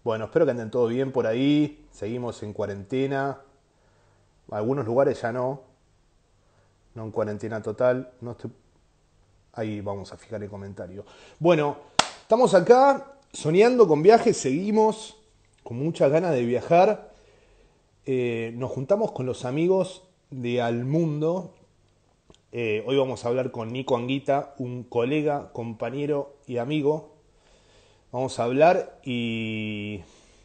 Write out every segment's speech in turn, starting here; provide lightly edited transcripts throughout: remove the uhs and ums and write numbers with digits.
Bueno, espero que anden todo bien por ahí. Seguimos en cuarentena. Algunos lugares ya no en cuarentena total. No estoy... Ahí vamos a fijar el comentario. Bueno, estamos acá soñando con viajes, seguimos con muchas ganas de viajar. Nos juntamos con los amigos de Al Mundo. Hoy vamos a hablar con Nico Anguita, un colega, compañero y amigo. Vamos a hablar y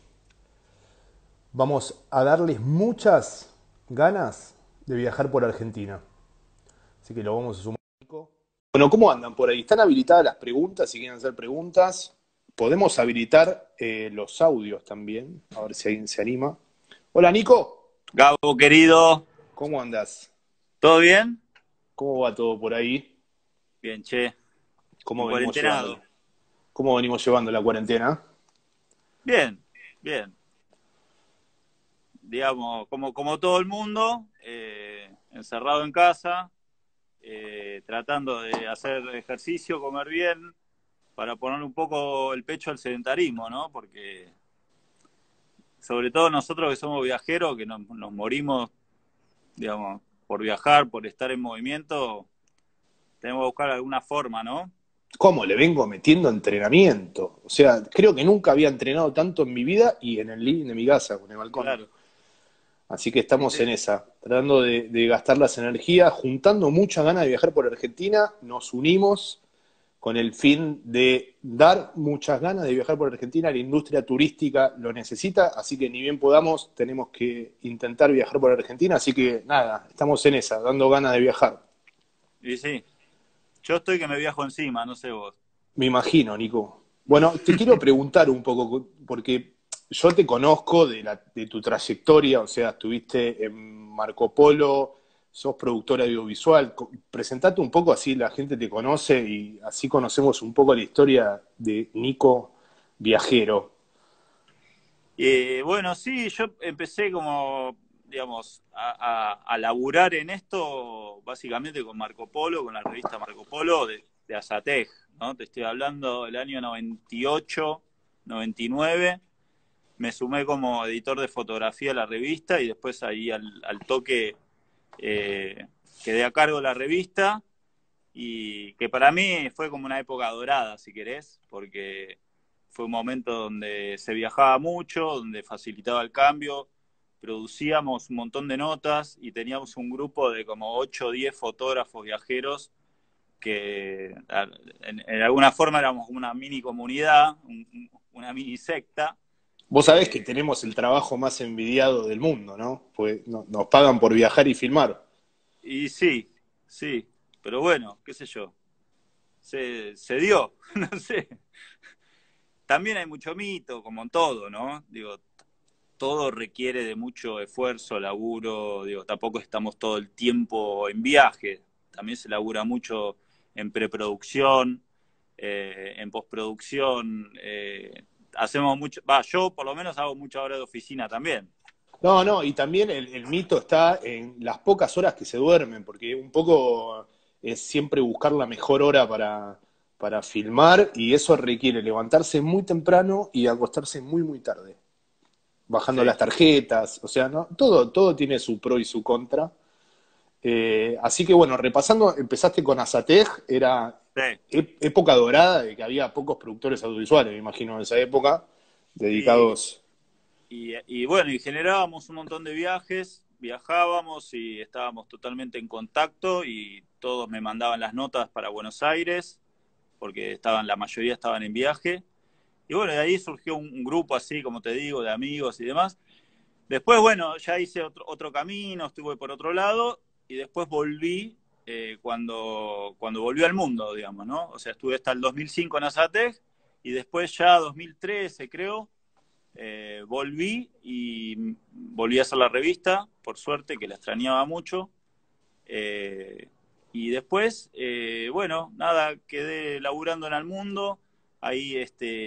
vamos a darles muchas ganas de viajar por Argentina. Así que lo vamos a sumar. Bueno, ¿cómo andan por ahí? ¿Están habilitadas las preguntas? Si quieren hacer preguntas, podemos habilitar los audios también. A ver si alguien se anima. Hola, Nico. Gabo, querido, ¿Cómo andas? ¿todo bien? ¿Cómo va todo por ahí? Bien, che, ¿Cómo en venimos llevando? cuarentenado. ¿Cómo venimos llevando la cuarentena? Bien, bien. Digamos, como todo el mundo, encerrado en casa, tratando de hacer ejercicio, comer bien, para poner un poco el pecho al sedentarismo, ¿no? Porque sobre todo nosotros que somos viajeros, que nos morimos, digamos, por viajar, por estar en movimiento, tenemos que buscar alguna forma, ¿no? ¿Cómo le vengo metiendo entrenamiento? O sea, creo que nunca había entrenado tanto en mi vida y en el living de mi casa, con el balcón. Claro. Así que Sí, estamos sí. en esa, tratando de gastar las energías, juntando muchas ganas de viajar por Argentina, nos unimos con el fin de dar muchas ganas de viajar por Argentina, la industria turística lo necesita, así que ni bien podamos, tenemos que intentar viajar por Argentina, así que nada, estamos en esa, dando ganas de viajar. Y sí, yo estoy que me viajo encima, no sé vos. Me imagino, Nico. Bueno, te quiero preguntar un poco, porque yo te conozco de tu trayectoria, o sea, estuviste en Marco Polo, sos productora audiovisual. Presentate un poco, así la gente te conoce y así conocemos un poco la historia de Nico Viajero. Bueno, sí, yo empecé como, digamos, a laburar en esto básicamente con Marco Polo, con la revista Marco Polo de Azatec, ¿no? Te estoy hablando del año 98, 99. Me sumé como editor de fotografía a la revista y después ahí al toque eh, quedé a cargo de la revista y que para mí fue como una época dorada, si querés, porque fue un momento donde se viajaba mucho, donde facilitaba el cambio, producíamos un montón de notas y teníamos un grupo de como 8 o 10 fotógrafos viajeros que en alguna forma éramos una mini comunidad, una mini secta. Vos sabés que Eh, tenemos el trabajo más envidiado del mundo, ¿no? Pues nos pagan por viajar y filmar. y sí, sí, pero bueno, qué sé yo, se dio, no sé. También hay mucho mito, como en todo, ¿no? Digo, todo requiere de mucho esfuerzo, laburo, digo, tampoco estamos todo el tiempo en viaje, también se labura mucho en preproducción, en postproducción, hacemos mucho, yo por lo menos hago mucha hora de oficina también. No, y también el mito está en las pocas horas que se duermen, porque un poco es siempre buscar la mejor hora para filmar y eso requiere levantarse muy temprano y acostarse muy tarde, bajando Sí, las tarjetas, o sea, ¿no? Todo tiene su pro y su contra. Así que bueno, repasando, empezaste con Azatec, era sí. época dorada de que había pocos productores audiovisuales, me imagino, en esa época, Y, dedicados... y bueno, y generábamos un montón de viajes, viajábamos y estábamos totalmente en contacto y todos me mandaban las notas para Buenos Aires porque la mayoría estaban en viaje. Y bueno, de ahí surgió un grupo así, como te digo, de amigos y demás. Después, bueno, ya hice otro camino, estuve por otro lado y después volví cuando volví al mundo, digamos, ¿no? O sea, estuve hasta el 2005 en Azatec y después ya 2013, creo, volví y volví a hacer la revista, por suerte, que la extrañaba mucho. Eh, y después, bueno, nada, quedé laburando en el mundo. Ahí,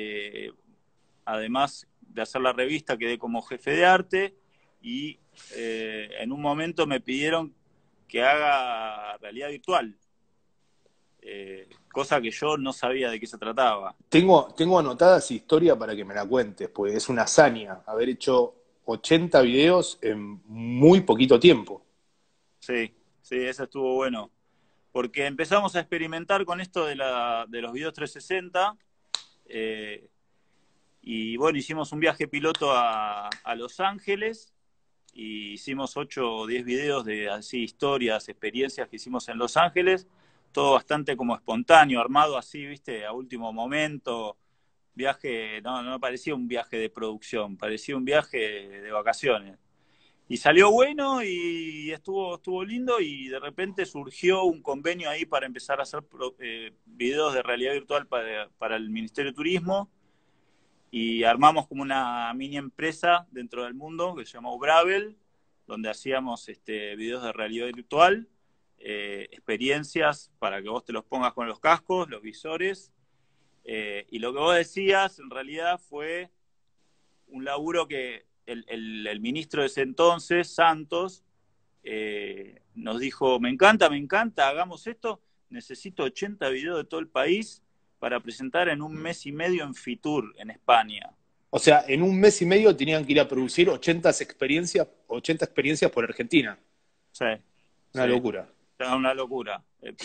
además de hacer la revista, quedé como jefe de arte y en un momento me pidieron que haga realidad virtual. cosa que yo no sabía de qué se trataba. Tengo anotada esa historia para que me la cuentes, pues es una hazaña haber hecho 80 videos en muy poquito tiempo. Sí, sí, eso estuvo bueno. Porque empezamos a experimentar con esto de los videos 360. eh, y bueno, hicimos un viaje piloto a Los Ángeles y hicimos 8 o 10 videos de así historias, experiencias que hicimos en Los Ángeles, todo bastante como espontáneo, armado así, viste, a último momento, viaje, no parecía un viaje de producción, parecía un viaje de vacaciones. Y salió bueno y estuvo lindo y de repente surgió un convenio ahí para empezar a hacer videos de realidad virtual para el Ministerio de Turismo y armamos como una mini empresa dentro del mundo que se llamó Bravel, donde hacíamos videos de realidad virtual, experiencias para que vos te los pongas con los cascos, los visores, y lo que vos decías en realidad fue un laburo que el ministro de ese entonces, Santos, nos dijo, me encanta, hagamos esto, necesito 80 videos de todo el país para presentar en un mes y medio en Fitur, en España. O sea, en un mes y medio tenían que ir a producir 80 experiencias por Argentina. Sí, Una sí, locura. era una locura.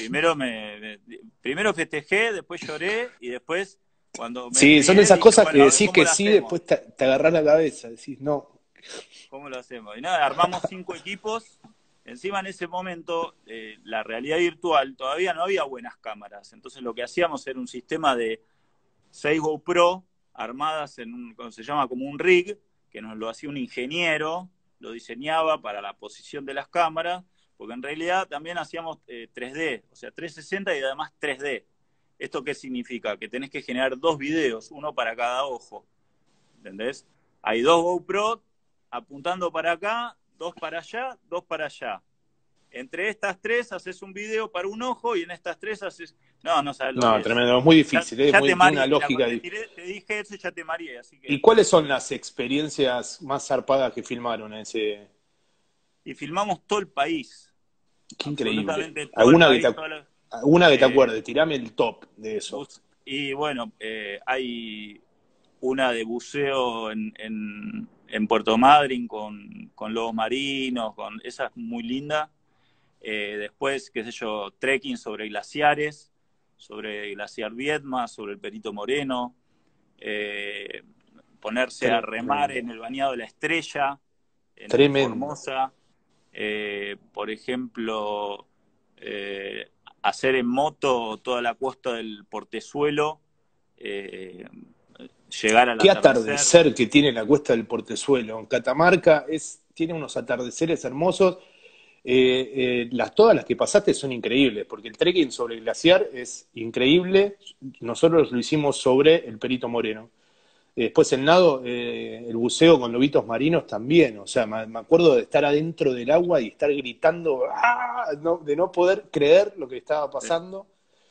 Primero festejé, después lloré y después cuando me Sí, son enfrié esas dije, cosas que bueno, a ver decís cómo que lo sí, hacemos. después te agarrás la cabeza, decís no. ¿Cómo lo hacemos? Y nada, armamos 5 equipos. Encima en ese momento la realidad virtual todavía no había buenas cámaras. Entonces lo que hacíamos era un sistema de 6 GoPro armadas en se llama como un rig, que nos lo hacía un ingeniero, lo diseñaba para la posición de las cámaras, porque en realidad también hacíamos 3D, o sea, 360 y además 3D. ¿Esto qué significa? Que tenés que generar 2 videos, uno para cada ojo, ¿entendés? Hay 2 GoPro apuntando para acá, 2 para allá, 2 para allá. Entre estas 3 haces un video para un ojo y en estas 3 haces... No sabes lo No, que es. tremendo, es muy difícil, Ya te tiene una mareé, mira, lógica. cuando te dije eso ya te mareé, así ¿Y que... cuáles son las experiencias más zarpadas que filmaron en ese? Y filmamos todo el país, Qué increíble. absolutamente todo el país. Alguna que te Eh, acuerdes, tirame el top de eso. y bueno, hay una de buceo en Puerto Madryn con lobos marinos, esa es muy linda. Después, qué sé yo, trekking sobre glaciares, sobre el glaciar Viedma, sobre el Perito Moreno, eh, ponerse a remar Tremendo. en el bañado de la Estrella, en Tremendo. Formosa, por ejemplo, hacer en moto toda la costa del Portezuelo, eh, llegar al Qué atardecer. atardecer que tiene la Cuesta del Portezuelo. En Catamarca tiene unos atardeceres hermosos. Todas las que pasaste son increíbles, porque el trekking sobre el glaciar es increíble. Nosotros lo hicimos sobre el Perito Moreno. Después el nado, el buceo con lobitos marinos también. O sea, me acuerdo de estar adentro del agua y estar gritando, ¡ah! De no poder creer lo que estaba pasando.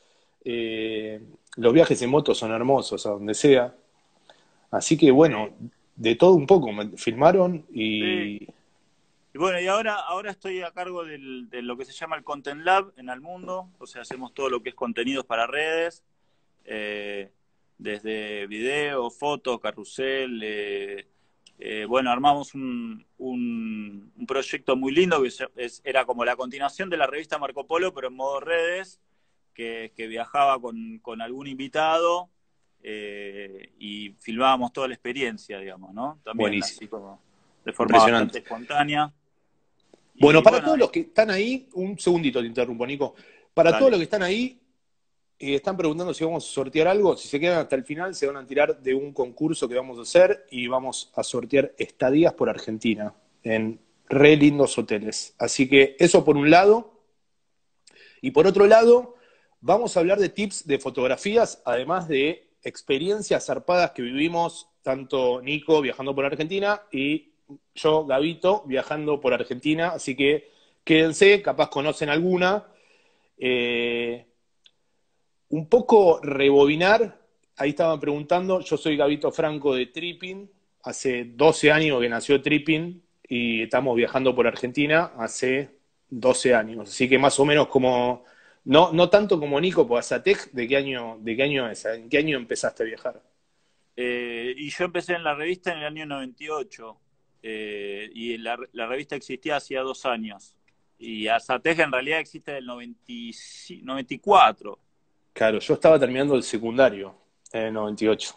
Los viajes en moto son hermosos, a donde sea. Así que bueno, Sí, de todo un poco, me filmaron sí. y Y bueno, y ahora estoy a cargo de lo que se llama el Content Lab en Almundo, o sea, hacemos todo lo que es contenidos para redes, eh, desde video, fotos, carrusel, bueno, armamos un proyecto muy lindo que era como la continuación de la revista Marco Polo, pero en modo redes, que viajaba con algún invitado y filmábamos toda la experiencia, digamos, ¿no? También buenísimo, así como de forma bastante impresionante. espontánea. Bueno, Y para bueno, todos los que están ahí, un segundito te interrumpo, Nico. Para todos dale. los que están ahí y están preguntando si vamos a sortear algo, si se quedan hasta el final, se van a tirar de un concurso que vamos a hacer y vamos a sortear estadías por Argentina en re lindos hoteles. Así que eso por un lado. Y por otro lado, vamos a hablar de tips de fotografías, además de experiencias zarpadas que vivimos, tanto Nico viajando por Argentina y yo, Gabito, viajando por Argentina. Así que quédense, capaz conocen alguna. Eh, un poco rebobinar, ahí estaban preguntando, yo soy Gabito Franco de Tripping, hace 12 años que nació Tripping y estamos viajando por Argentina hace 12 años, así que más o menos No, no tanto como Nico, pues Azatec, de qué año es? ¿En qué año empezaste a viajar? Y yo empecé en la revista en el año 98, y la revista existía hacía 2 años. Y Azatec en realidad existe del 94. Claro, yo estaba terminando el secundario en el 98.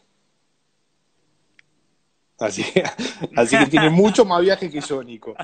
Así, así que tiene mucho más viaje que yo, Nico.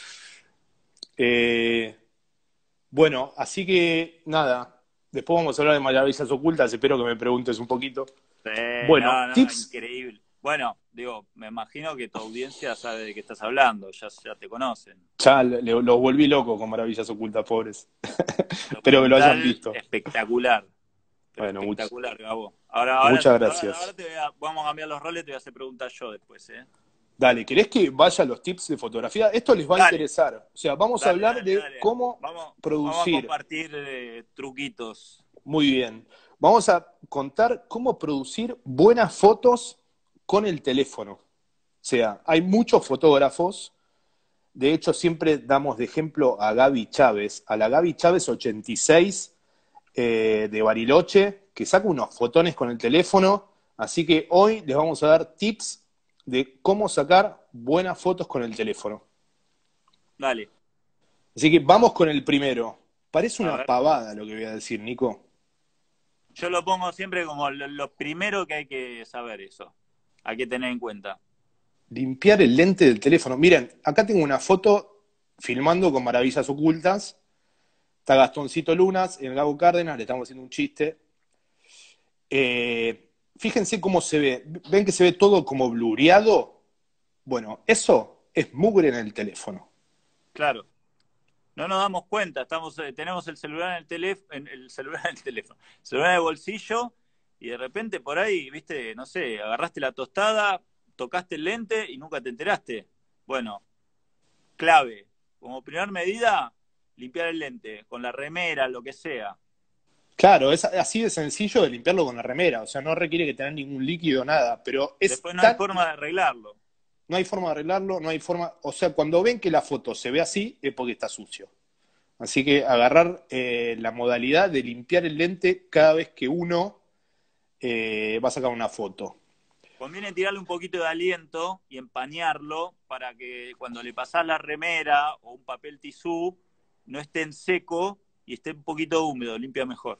Eh, bueno, así que nada, después vamos a hablar de maravillas ocultas, espero que me preguntes un poquito. Sí, Bueno, no, no, tips, increíble. Bueno, digo, me imagino que tu audiencia sabe de qué estás hablando, ya te conocen. ya los volví loco con maravillas ocultas, pobres. Espero que lo hayan Documental visto. espectacular, pero Bueno, espectacular, Gabo. Ahora muchas gracias. vamos a cambiar los roles, te voy a hacer preguntas yo después, ¿eh? Dale, ¿querés que vaya a los tips de fotografía? Esto les va a Dale, interesar. O sea, vamos a dale, hablar dale, de dale. cómo Vamos a producir. compartir truquitos. Muy bien. Vamos a contar cómo producir buenas fotos con el teléfono. O sea, hay muchos fotógrafos. De hecho, siempre damos de ejemplo a Gaby Chávez, a la Gaby Chávez 86 de Bariloche, que saca unos fotones con el teléfono. Así que hoy les vamos a dar tips de cómo sacar buenas fotos con el teléfono. Dale, Así que vamos con el primero. Parece a una ver. pavada lo que voy a decir, Nico. Yo lo pongo siempre como lo primero que hay que saber eso. Hay que tener en cuenta. Limpiar el lente del teléfono. Miren, acá tengo una foto filmando con maravillas ocultas. Está Gastoncito Lunas, el Gabo Cárdenas, le estamos haciendo un chiste. Fíjense cómo se ve. ¿Ven que se ve todo como blureado? Bueno, eso es mugre en el teléfono. Claro. No nos damos cuenta, tenemos el celular en el celular en el teléfono, el celular en el bolsillo, y de repente por ahí, viste, no sé, agarraste la tostada, tocaste el lente y nunca te enteraste. Bueno, clave, como primer medida, limpiar el lente, con la remera, lo que sea. Claro, es así de sencillo de limpiarlo con la remera. O sea, no requiere que tenga ningún líquido, nada. Pero es Después no hay tan. forma de arreglarlo. No hay forma de arreglarlo, no hay forma. O sea, cuando ven que la foto se ve así, es porque está sucio. Así que agarrar la modalidad de limpiar el lente cada vez que uno va a sacar una foto. Conviene tirarle un poquito de aliento y empañarlo para que cuando le pasás la remera o un papel tisú no esté en seco y esté un poquito húmedo, limpia mejor.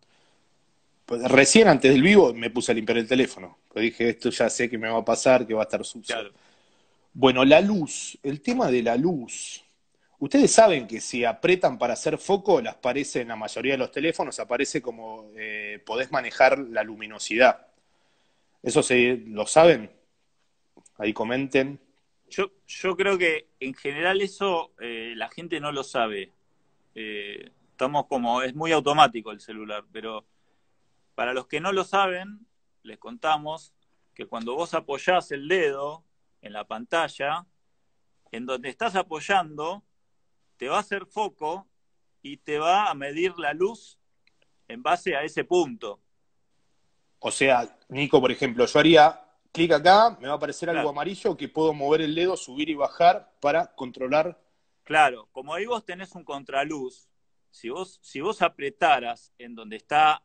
Pues recién antes del vivo me puse a limpiar el teléfono. Pues dije, esto ya sé que me va a pasar, que va a estar sucio. Claro. Bueno, la luz, el tema de la luz. Ustedes saben que si apretan para hacer foco, las aparece en la mayoría de los teléfonos, aparece como podés manejar la luminosidad. ¿Eso lo saben? Ahí comenten. Yo creo que en general eso la gente no lo sabe. Estamos como, es muy automático el celular, pero para los que no lo saben, les contamos que cuando vos apoyás el dedo en la pantalla, en donde estás apoyando, te va a hacer foco y te va a medir la luz en base a ese punto. O sea, Nico, por ejemplo, yo haría clic acá, me va a aparecer algo Claro, amarillo que puedo mover el dedo, subir y bajar para controlar. claro, como ahí vos tenés un contraluz, si vos apretaras en donde está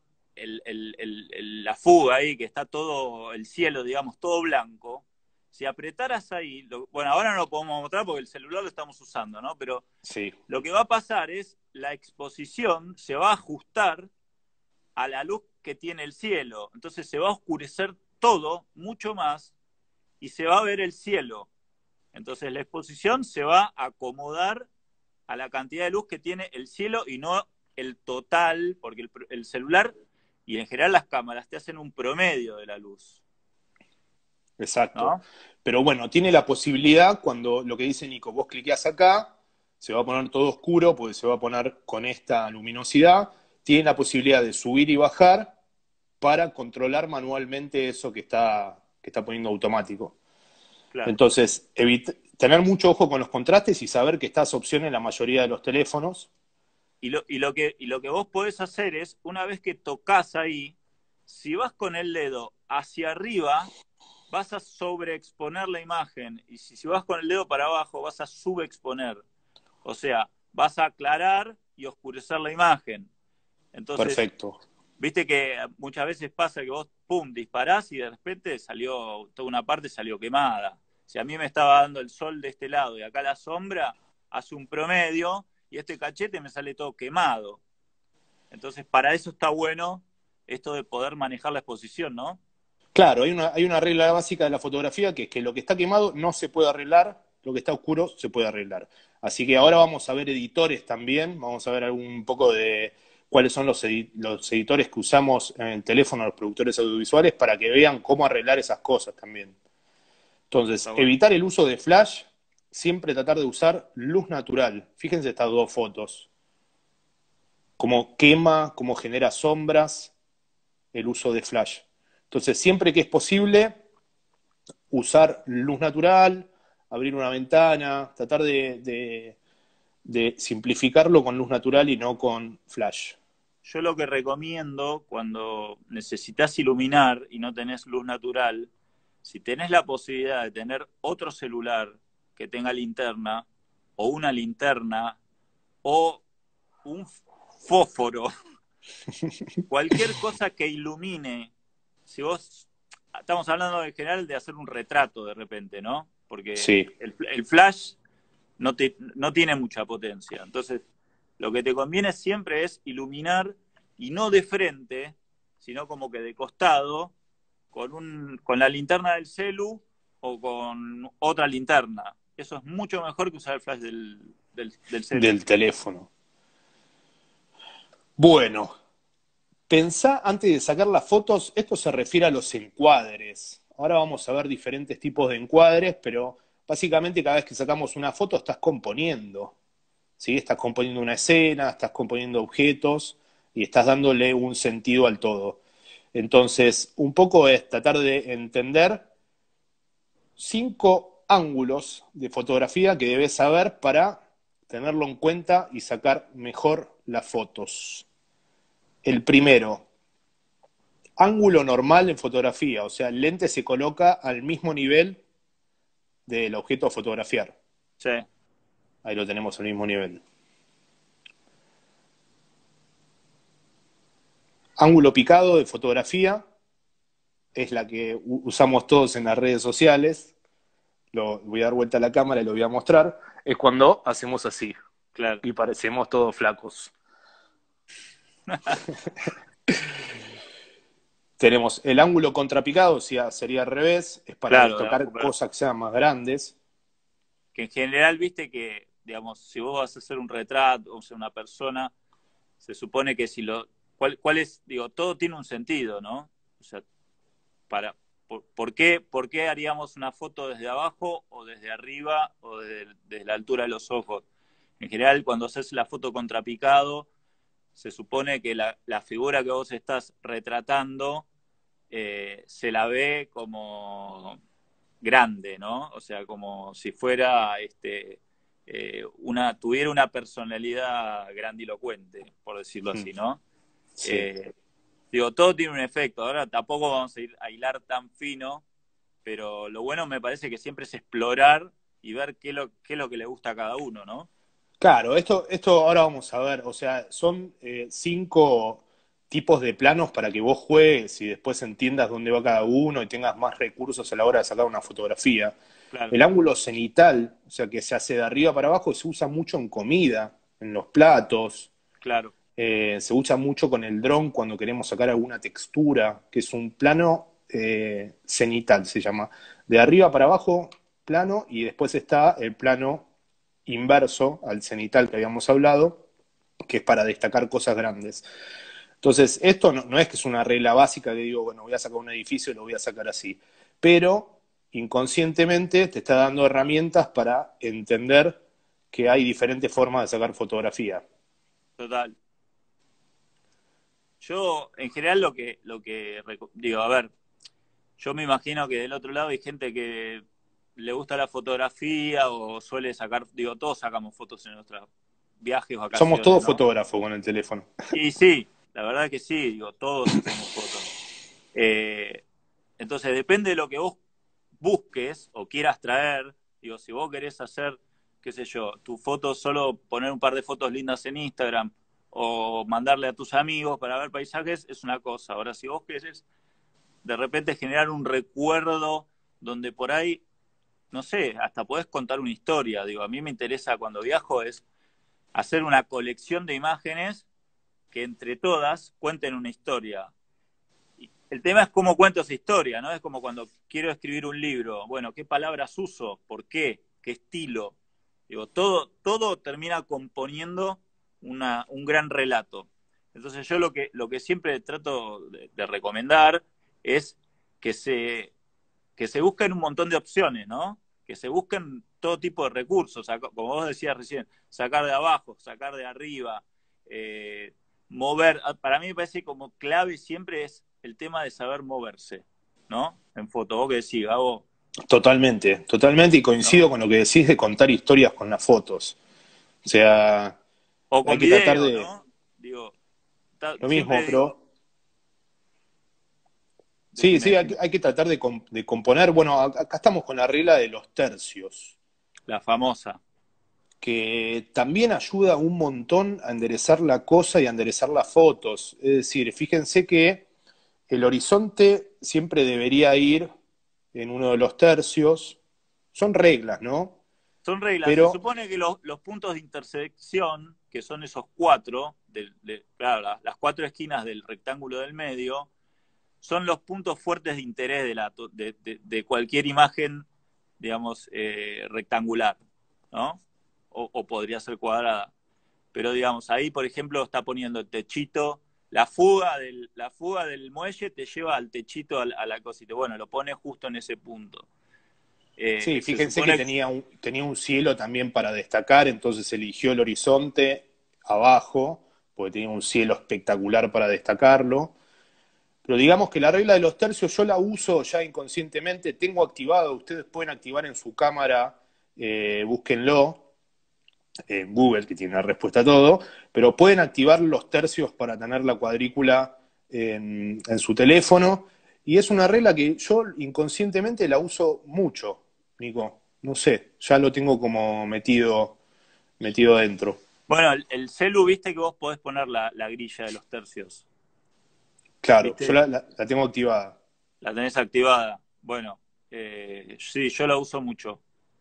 la fuga ahí, que está todo el cielo, digamos, todo blanco, si apretaras ahí, bueno, ahora no lo podemos mostrar porque el celular lo estamos usando, ¿no? Pero Sí, lo que va a pasar es la exposición se va a ajustar a la luz que tiene el cielo. Entonces se va a oscurecer todo mucho más y se va a ver el cielo. Entonces la exposición se va a acomodar a la cantidad de luz que tiene el cielo y no el total, porque el celular y en general las cámaras te hacen un promedio de la luz, exacto. ¿no? Pero bueno, tiene la posibilidad, cuando lo que dice Nico, vos cliqueás acá, se va a poner todo oscuro, porque se va a poner con esta luminosidad. Tiene la posibilidad de subir y bajar para controlar manualmente eso que está poniendo automático. Claro. Entonces, tener mucho ojo con los contrastes y saber que está esa opción en la mayoría de los teléfonos. Y lo que vos podés hacer es, una vez que tocas ahí, si vas con el dedo hacia arriba, vas a sobreexponer la imagen. Y si vas con el dedo para abajo, vas a subexponer. O sea, vas a aclarar y oscurecer la imagen. Entonces, Perfecto. viste que muchas veces pasa que vos, pum, disparás y de repente salió, toda una parte salió quemada. Si a mí me estaba dando el sol de este lado y acá la sombra, hace un promedio y este cachete me sale todo quemado. Entonces, para eso está bueno esto de poder manejar la exposición, ¿no? Claro, hay una regla básica de la fotografía que es que lo que está quemado no se puede arreglar, lo que está oscuro se puede arreglar. Así que ahora vamos a ver editores también, vamos a ver un poco de cuáles son los editores que usamos en el teléfono, los productores audiovisuales, para que vean cómo arreglar esas cosas también. Entonces, Está bueno. evitar el uso de flash, siempre tratar de usar luz natural. Fíjense estas dos fotos, cómo quema, cómo genera sombras el uso de flash. Entonces, siempre que es posible, usar luz natural, abrir una ventana, tratar de simplificarlo con luz natural y no con flash. Yo lo que recomiendo cuando necesitas iluminar y no tenés luz natural, si tenés la posibilidad de tener otro celular que tenga linterna, o una linterna, o un fósforo, cualquier cosa que ilumine, si vos, estamos hablando en general de hacer un retrato de repente, ¿no? Porque Sí, el flash no tiene mucha potencia. Entonces, lo que te conviene siempre es iluminar y no de frente, sino como que de costado, con la linterna del celu o con otra linterna. Eso es mucho mejor que usar el flash del celu. del teléfono. Bueno, pensá antes de sacar las fotos, esto se refiere a los encuadres. Ahora vamos a ver diferentes tipos de encuadres, pero básicamente cada vez que sacamos una foto estás componiendo. ¿Sí? Estás componiendo una escena, estás componiendo objetos y estás dándole un sentido al todo. Entonces, un poco es tratar de entender 5 ángulos de fotografía que debes saber para tenerlo en cuenta y sacar mejor las fotos. El primero, ángulo normal en fotografía, o sea, el lente se coloca al mismo nivel del objeto a fotografiar. Sí, Ahí lo tenemos al mismo nivel. Ángulo picado de fotografía es la que usamos todos en las redes sociales. Voy a dar vuelta a la cámara y lo voy a mostrar. Es cuando hacemos así claro. y parecemos todos flacos. Tenemos el ángulo contrapicado, o sea, sería al revés, es para Claro, de destacar abajo para cosas que sean más grandes. que en general, viste que, digamos, si vos vas a hacer un retrato, o sea, una persona, se supone que si lo... ¿Cuál es? Digo, todo tiene un sentido, ¿no? O sea, ¿por qué haríamos una foto desde abajo o desde arriba o desde la altura de los ojos? En general, cuando haces la foto contrapicado, se supone que la figura que vos estás retratando se la ve como grande, ¿no? O sea, como si fuera tuviera una personalidad grandilocuente, por decirlo así, ¿no? Sí. Eh, Digo, todo tiene un efecto. Ahora tampoco vamos a ir a hilar tan fino, pero lo bueno me parece que siempre es explorar y ver qué es lo que le gusta a cada uno, ¿no? Claro, esto ahora vamos a ver, o sea, son 5 tipos de planos para que vos juegues y después entiendas dónde va cada uno y tengas más recursos a la hora de sacar una fotografía. Claro, El ángulo cenital, o sea, que se hace de arriba para abajo, se usa mucho en comida, en los platos, claro, se usa mucho con el dron cuando queremos sacar alguna textura, que es un plano cenital, se llama. De arriba para abajo, plano, y después está el plano inverso al cenital que habíamos hablado, que es para destacar cosas grandes. Entonces, esto no es que es una regla básica que digo, bueno, voy a sacar un edificio y lo voy a sacar así, pero inconscientemente te está dando herramientas para entender que hay diferentes formas de sacar fotografía. total. Yo, en general, digo, a ver, yo me imagino que del otro lado hay gente que le gusta la fotografía o suele sacar, digo, todos sacamos fotos en nuestros viajes, Somos vacaciones, todos ¿no? fotógrafos con el teléfono. Y sí, la verdad que sí, digo, todos hacemos fotos. Eh, entonces, depende de lo que vos busques o quieras traer. Digo, si vos querés hacer, qué sé yo, tu foto, solo poner un par de fotos lindas en Instagram o mandarle a tus amigos para ver paisajes es una cosa. Ahora, si vos querés de repente generar un recuerdo donde por ahí, no sé, hasta podés contar una historia. Digo, a mí me interesa cuando viajo es hacer una colección de imágenes que entre todas cuenten una historia. El tema es cómo cuento esa historia, ¿no? Es como cuando quiero escribir un libro. Bueno, ¿qué palabras uso? ¿Por qué? ¿Qué estilo? Digo, todo termina componiendo un gran relato. Entonces yo lo que siempre trato de recomendar es que se busquen un montón de opciones, ¿no? Que se busquen todo tipo de recursos, como vos decías recién, sacar de abajo, sacar de arriba, mover. Para mí me parece como clave siempre es el tema de saber moverse, ¿no? En foto, vos que decís, Gabo, Totalmente, totalmente, y coincido ¿no? con lo que decís de contar historias con las fotos. O sea, O hay con que tratar video, de ¿no? Digo, lo mismo, siempre digo, pero sí, decime, sí, decime, hay que tratar de componer. Bueno, acá estamos con la regla de los tercios, la famosa. que también ayuda un montón a enderezar la cosa y a enderezar las fotos. Es decir, fíjense que el horizonte siempre debería ir en uno de los tercios. Son reglas, ¿no? Son reglas. Se Pero supone que los puntos de intersección, que son esos cuatro, claro, las cuatro esquinas del rectángulo del medio, son los puntos fuertes de interés de cualquier imagen, digamos, rectangular, ¿no? O podría ser cuadrada. Pero, digamos, ahí, por ejemplo, está poniendo el techito, la fuga del muelle te lleva al techito, a la cosita. Bueno, lo pone justo en ese punto. sí, Se fíjense que supone. tenía un cielo también para destacar, entonces eligió el horizonte abajo, porque tenía un cielo espectacular para destacarlo. Pero digamos que la regla de los tercios yo la uso ya inconscientemente, tengo activado, ustedes pueden activar en su cámara, búsquenlo en Google, que tiene la respuesta a todo, pero pueden activar los tercios para tener la cuadrícula en su teléfono, y es una regla que yo inconscientemente la uso mucho, Nico. No sé, ya lo tengo como metido dentro. Bueno, el celu, viste que vos podés poner la grilla de los tercios, Claro, yo ¿viste? la tengo activada. La tenés activada. Bueno, sí, yo la uso mucho.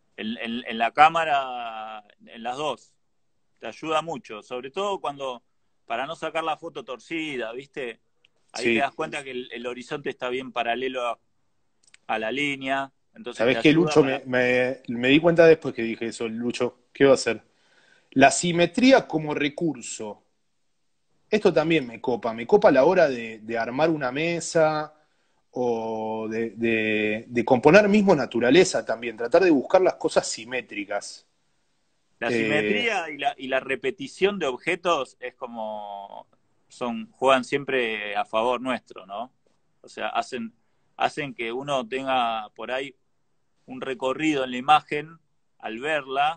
En la cámara, en las dos, te ayuda mucho, sobre todo para no sacar la foto torcida, ¿viste? Ahí te Sí. das cuenta que el horizonte está bien paralelo a la línea, entonces te ¿Sabés qué, ayuda Lucho? para. Me di cuenta después que dije eso, Lucho. ¿Qué va a hacer? La simetría como recurso. Esto también me copa a la hora de armar una mesa o de componer mismo naturaleza también, tratar de buscar las cosas simétricas. La Eh, simetría y la repetición de objetos es como juegan siempre a favor nuestro, ¿no? O sea, hacen que uno tenga por ahí un recorrido en la imagen al verla,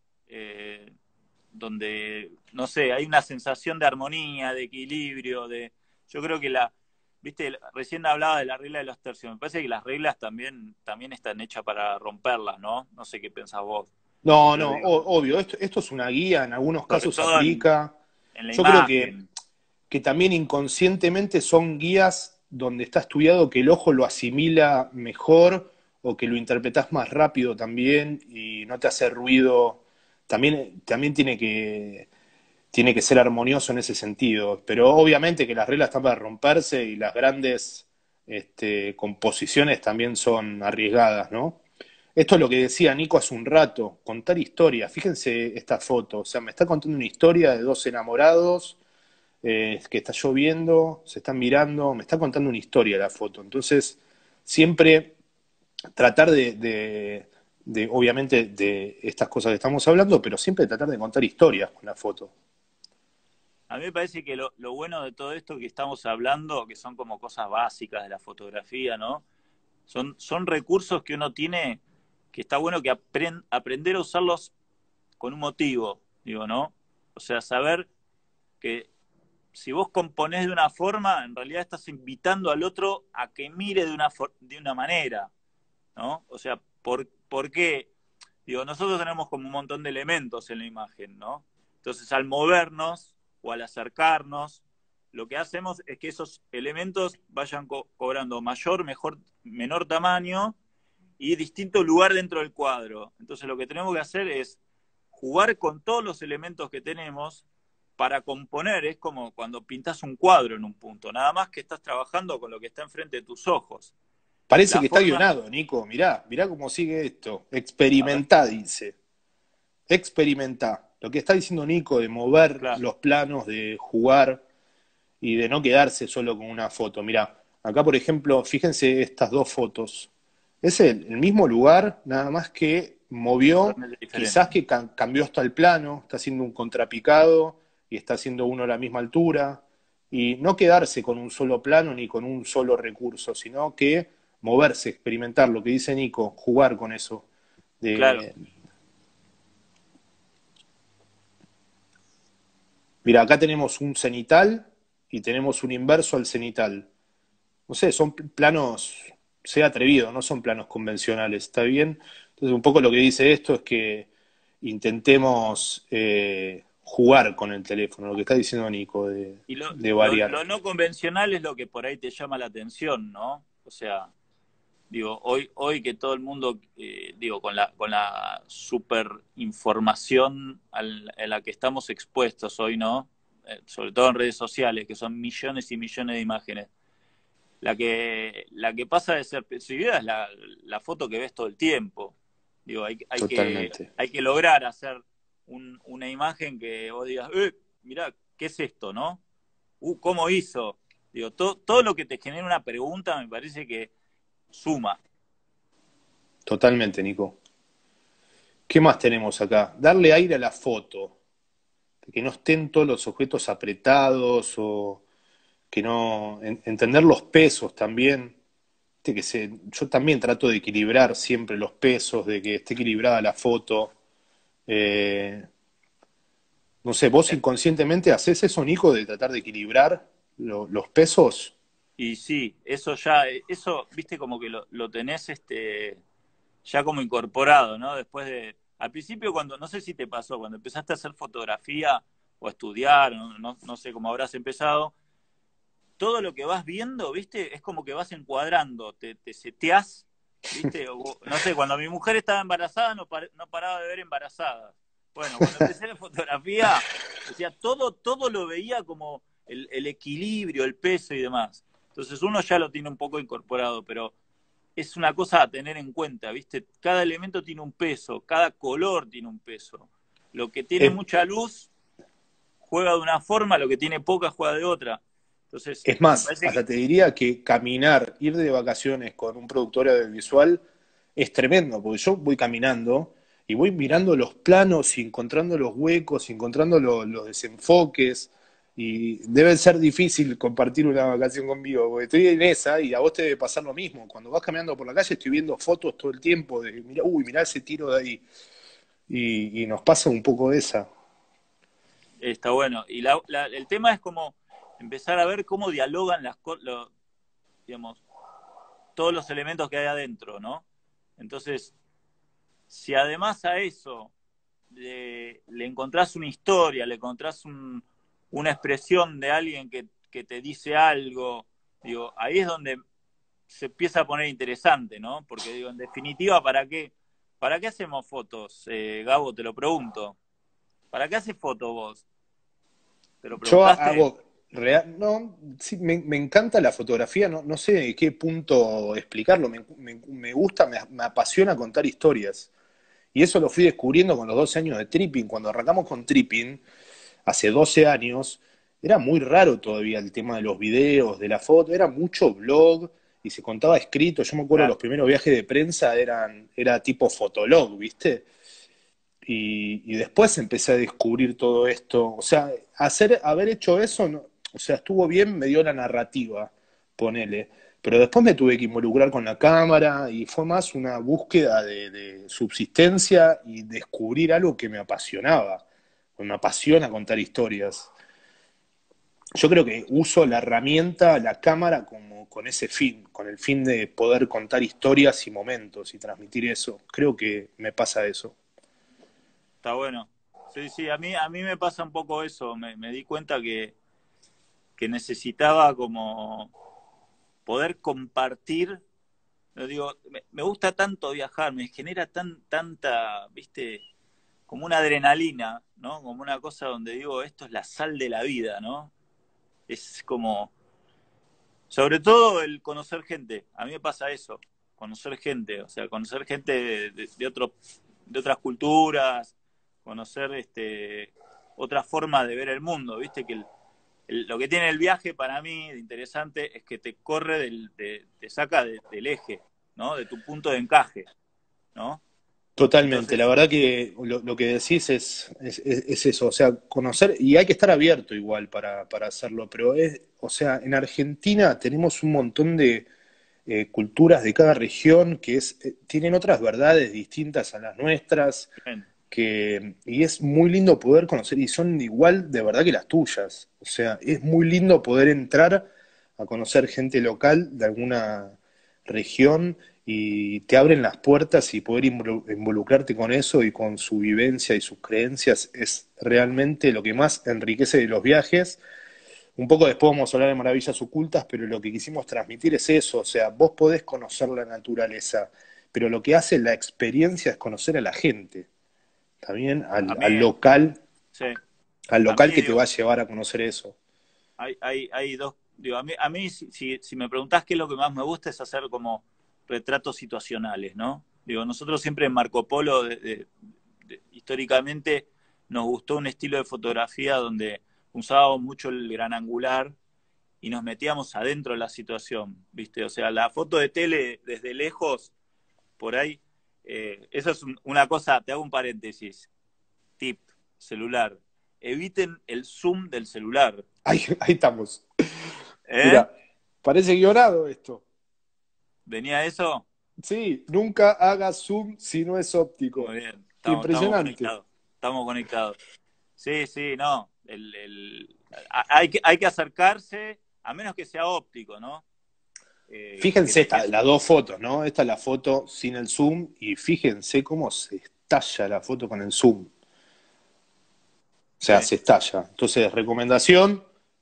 eh, donde, no sé, hay una sensación de armonía, de equilibrio, yo creo que viste, recién hablaba de la regla de los tercios, me parece que las reglas también están hechas para romperlas, ¿no? No sé qué pensás vos, no, pero no, digo, obvio, esto es una guía, en algunos sobre casos todo aplica. en la Yo creo que imagen. que también inconscientemente son guías donde está estudiado que el ojo lo asimila mejor o que lo interpretás más rápido también y no te hace ruido. También tiene que ser armonioso en ese sentido. Pero obviamente que las reglas están para romperse y las grandes composiciones también son arriesgadas, ¿no? Esto es lo que decía Nico hace un rato, contar historias. Fíjense esta foto, o sea, me está contando una historia de dos enamorados que está lloviendo, se están mirando, me está contando una historia la foto. Entonces, siempre tratar obviamente, de estas cosas que estamos hablando, pero siempre tratar de contar historias con la foto. A mí me parece que lo bueno de todo esto que estamos hablando, que son como cosas básicas de la fotografía, ¿no? Son recursos que uno tiene, que está bueno que aprender a usarlos con un motivo, digo, ¿no? O sea, saber que si vos componés de una forma, en realidad estás invitando al otro a que mire de una manera, ¿no? O sea, ¿por qué? Digo, nosotros tenemos como un montón de elementos en la imagen, ¿no? Entonces, al movernos, o al acercarnos, lo que hacemos es que esos elementos vayan cobrando mayor, mejor, menor tamaño y distinto lugar dentro del cuadro. Entonces lo que tenemos que hacer es jugar con todos los elementos que tenemos para componer. Es como cuando pintas un cuadro en un punto, nada más que estás trabajando con lo que está enfrente de tus ojos. Parece La que está forma, guionado, Nico. Mirá cómo sigue esto. a ver, Experimentá, dice. Experimentá. Lo que está diciendo Nico de mover claro, los planos, de jugar y de no quedarse solo con una foto. Mirá, acá por ejemplo, fíjense estas dos fotos. Es el mismo lugar, nada más que movió, totalmente quizás diferente. que cambió hasta el plano, está haciendo un contrapicado y está haciendo uno a la misma altura. Y no quedarse con un solo plano ni con un solo recurso, sino que moverse, experimentar, lo que dice Nico, jugar con eso. Claro, De, mira, acá tenemos un cenital y tenemos un inverso al cenital. No sé, son planos, sea atrevido, no son planos convencionales, ¿está bien? Entonces, un poco lo que dice esto es que intentemos jugar con el teléfono, lo que está diciendo Nico, y de variar. lo no convencional es lo que por ahí te llama la atención, ¿no? O sea, digo, hoy que todo el mundo, digo, con la super información a la que estamos expuestos hoy, ¿no? Sobre todo en redes sociales, que son millones y millones de imágenes. La que pasa de ser percibida es la foto que ves todo el tiempo. Digo, Totalmente. hay que lograr hacer una imagen que vos digas, mirá, ¿qué es esto, no? ¿Cómo hizo? Digo, todo lo que te genera una pregunta me parece que suma. Totalmente, Nico. ¿Qué más tenemos acá? Darle aire a la foto, que no estén todos los objetos apretados o que no entender los pesos también. Viste que yo también trato de equilibrar siempre los pesos, de que esté equilibrada la foto. Eh, no sé, vos inconscientemente haces eso, Nico, de tratar de equilibrar los pesos. Y sí, eso ya, eso, viste, como que lo tenés ya como incorporado, ¿no? Después de, al principio cuando, no sé si te pasó, cuando empezaste a hacer fotografía o a estudiar, no sé cómo habrás empezado, todo lo que vas viendo, viste, es como que vas encuadrando, te seteás, viste, no sé, cuando mi mujer estaba embarazada no paraba de ver embarazadas. Bueno, cuando empecé la fotografía, decía, todo lo veía como el equilibrio, el peso y demás. Entonces uno ya lo tiene un poco incorporado, pero es una cosa a tener en cuenta, ¿viste? Cada elemento tiene un peso, cada color tiene un peso. Lo que tiene Es, mucha luz juega de una forma, lo que tiene poca juega de otra. Entonces, es me más, parece hasta que te diría que caminar, ir de vacaciones con un productor audiovisual es tremendo, porque yo voy caminando y voy mirando los planos y encontrando los huecos, y encontrando los desenfoques. Y debe ser difícil compartir una vacación conmigo, porque estoy en esa y a vos te debe pasar lo mismo. Cuando vas caminando por la calle estoy viendo fotos todo el tiempo de, mira, uy, mirá ese tiro de ahí. Y nos pasa un poco esa. está bueno. Y el tema es como empezar a ver cómo dialogan digamos, todos los elementos que hay adentro, ¿no? Entonces, si además a eso le encontrás una historia, le encontrás una expresión de alguien que te dice algo, digo, ahí es donde se empieza a poner interesante, ¿no? Porque digo, en definitiva, para qué hacemos fotos? Gabo, te lo pregunto. ¿Para qué haces fotos vos? ¿Te lo Yo preguntaste? hago real, no, sí, me encanta la fotografía, no sé de qué punto explicarlo, me gusta, me apasiona contar historias. Y eso lo fui descubriendo con los 12 años de Tripping. Cuando arrancamos con Tripping, hace 12 años, era muy raro todavía el tema de los videos, de la foto, era mucho blog y se contaba escrito. Yo me acuerdo los Claro. primeros viajes de prensa era tipo fotolog, ¿viste? Y después empecé a descubrir todo esto. O sea, haber hecho eso, o sea, estuvo bien, me dio la narrativa, ponele. Pero después me tuve que involucrar con la cámara y fue más una búsqueda de subsistencia y descubrir algo que me apasionaba. Me apasiona contar historias. Yo creo que uso la herramienta, la cámara, como con ese fin, con el fin de poder contar historias y momentos y transmitir eso. Creo que me pasa eso. Está bueno. Sí, sí, a mí me pasa un poco eso. Me di cuenta que necesitaba como poder compartir. Yo digo, me gusta tanto viajar, me genera tanta, viste, como una adrenalina, ¿no? Como una cosa donde digo, esto es la sal de la vida, ¿no? Es como, sobre todo el conocer gente. A mí me pasa eso, conocer gente, o sea, conocer gente de otras culturas, conocer otra forma de ver el mundo, viste que lo que tiene el viaje para mí de interesante es que te corre te saca del eje, ¿no? De tu punto de encaje, ¿no? Totalmente, la Entonces, verdad que lo que decís es eso, o sea, conocer, y hay que estar abierto igual para hacerlo, pero o sea, en Argentina tenemos un montón de culturas de cada región tienen otras verdades distintas a las nuestras, bien, y es muy lindo poder conocer, y son igual de verdad que las tuyas, o sea, es muy lindo poder entrar a conocer gente local de alguna región y te abren las puertas y poder involucrarte con eso y con su vivencia y sus creencias es realmente lo que más enriquece de los viajes. Un poco después vamos a hablar de maravillas ocultas, pero lo que quisimos transmitir es eso, o sea, vos podés conocer la naturaleza, pero lo que hace la experiencia es conocer a la gente, también a mí, sí, al a mí local que te digo, va a llevar a conocer eso. hay dos, digo, a mí si me preguntás qué es lo que más me gusta es hacer como retratos situacionales, ¿no? Digo, nosotros siempre en Marco Polo, históricamente, nos gustó un estilo de fotografía donde usábamos mucho el gran angular y nos metíamos adentro de la situación, ¿viste? O sea, la foto de tele desde lejos, por ahí, eso es una cosa, te hago un paréntesis, tip, celular, eviten el zoom del celular, Ahí estamos. ¿eh? Mira, parece guionado esto. ¿Venía eso? Sí, nunca hagas zoom si no es óptico. Muy bien, estamos Impresionante. conectados, estamos conectados. Sí, sí, no, hay que acercarse, a menos que sea óptico, ¿no? Que Fíjense tenés, las dos fotos, ¿no? Esta es la foto sin el zoom y fíjense cómo se estalla la foto con el zoom. O sea, sí. se estalla. Entonces, recomendación,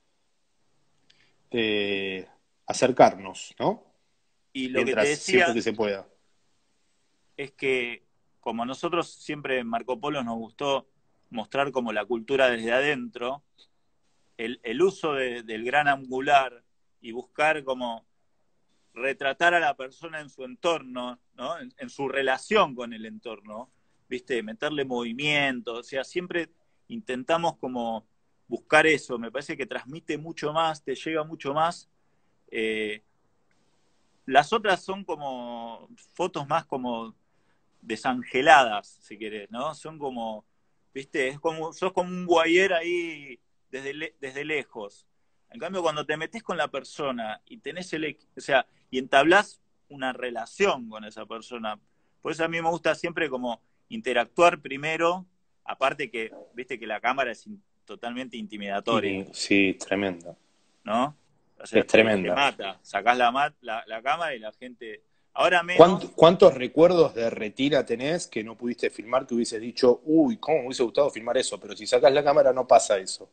acercarnos, ¿no? Y lo que te Siempre decía que se pueda. es que como a nosotros siempre en Marco Polo nos gustó mostrar como la cultura desde adentro, el uso del gran angular y buscar como retratar a la persona en su entorno, ¿no? En su relación con el entorno, ¿viste? Meterle movimiento, o sea, siempre intentamos como buscar eso, me parece que transmite mucho más, te llega mucho más. Eh, las otras son como fotos más como desangeladas, si querés, ¿no? Son como, viste, sos como un guayer ahí desde lejos. En cambio, cuando te metes con la persona y tenés o sea, y entablás una relación con esa persona, por eso a mí me gusta siempre como interactuar primero, aparte que, viste que la cámara es totalmente intimidatoria, Y sí, tremenda. ¿no? O Es sea, te tremenda. mata, sacás la cámara y la gente, ahora menos, ¿Cuántos recuerdos de retira tenés que no pudiste filmar que hubieses dicho, uy, cómo me hubiese gustado filmar eso? Pero si sacás la cámara no pasa eso.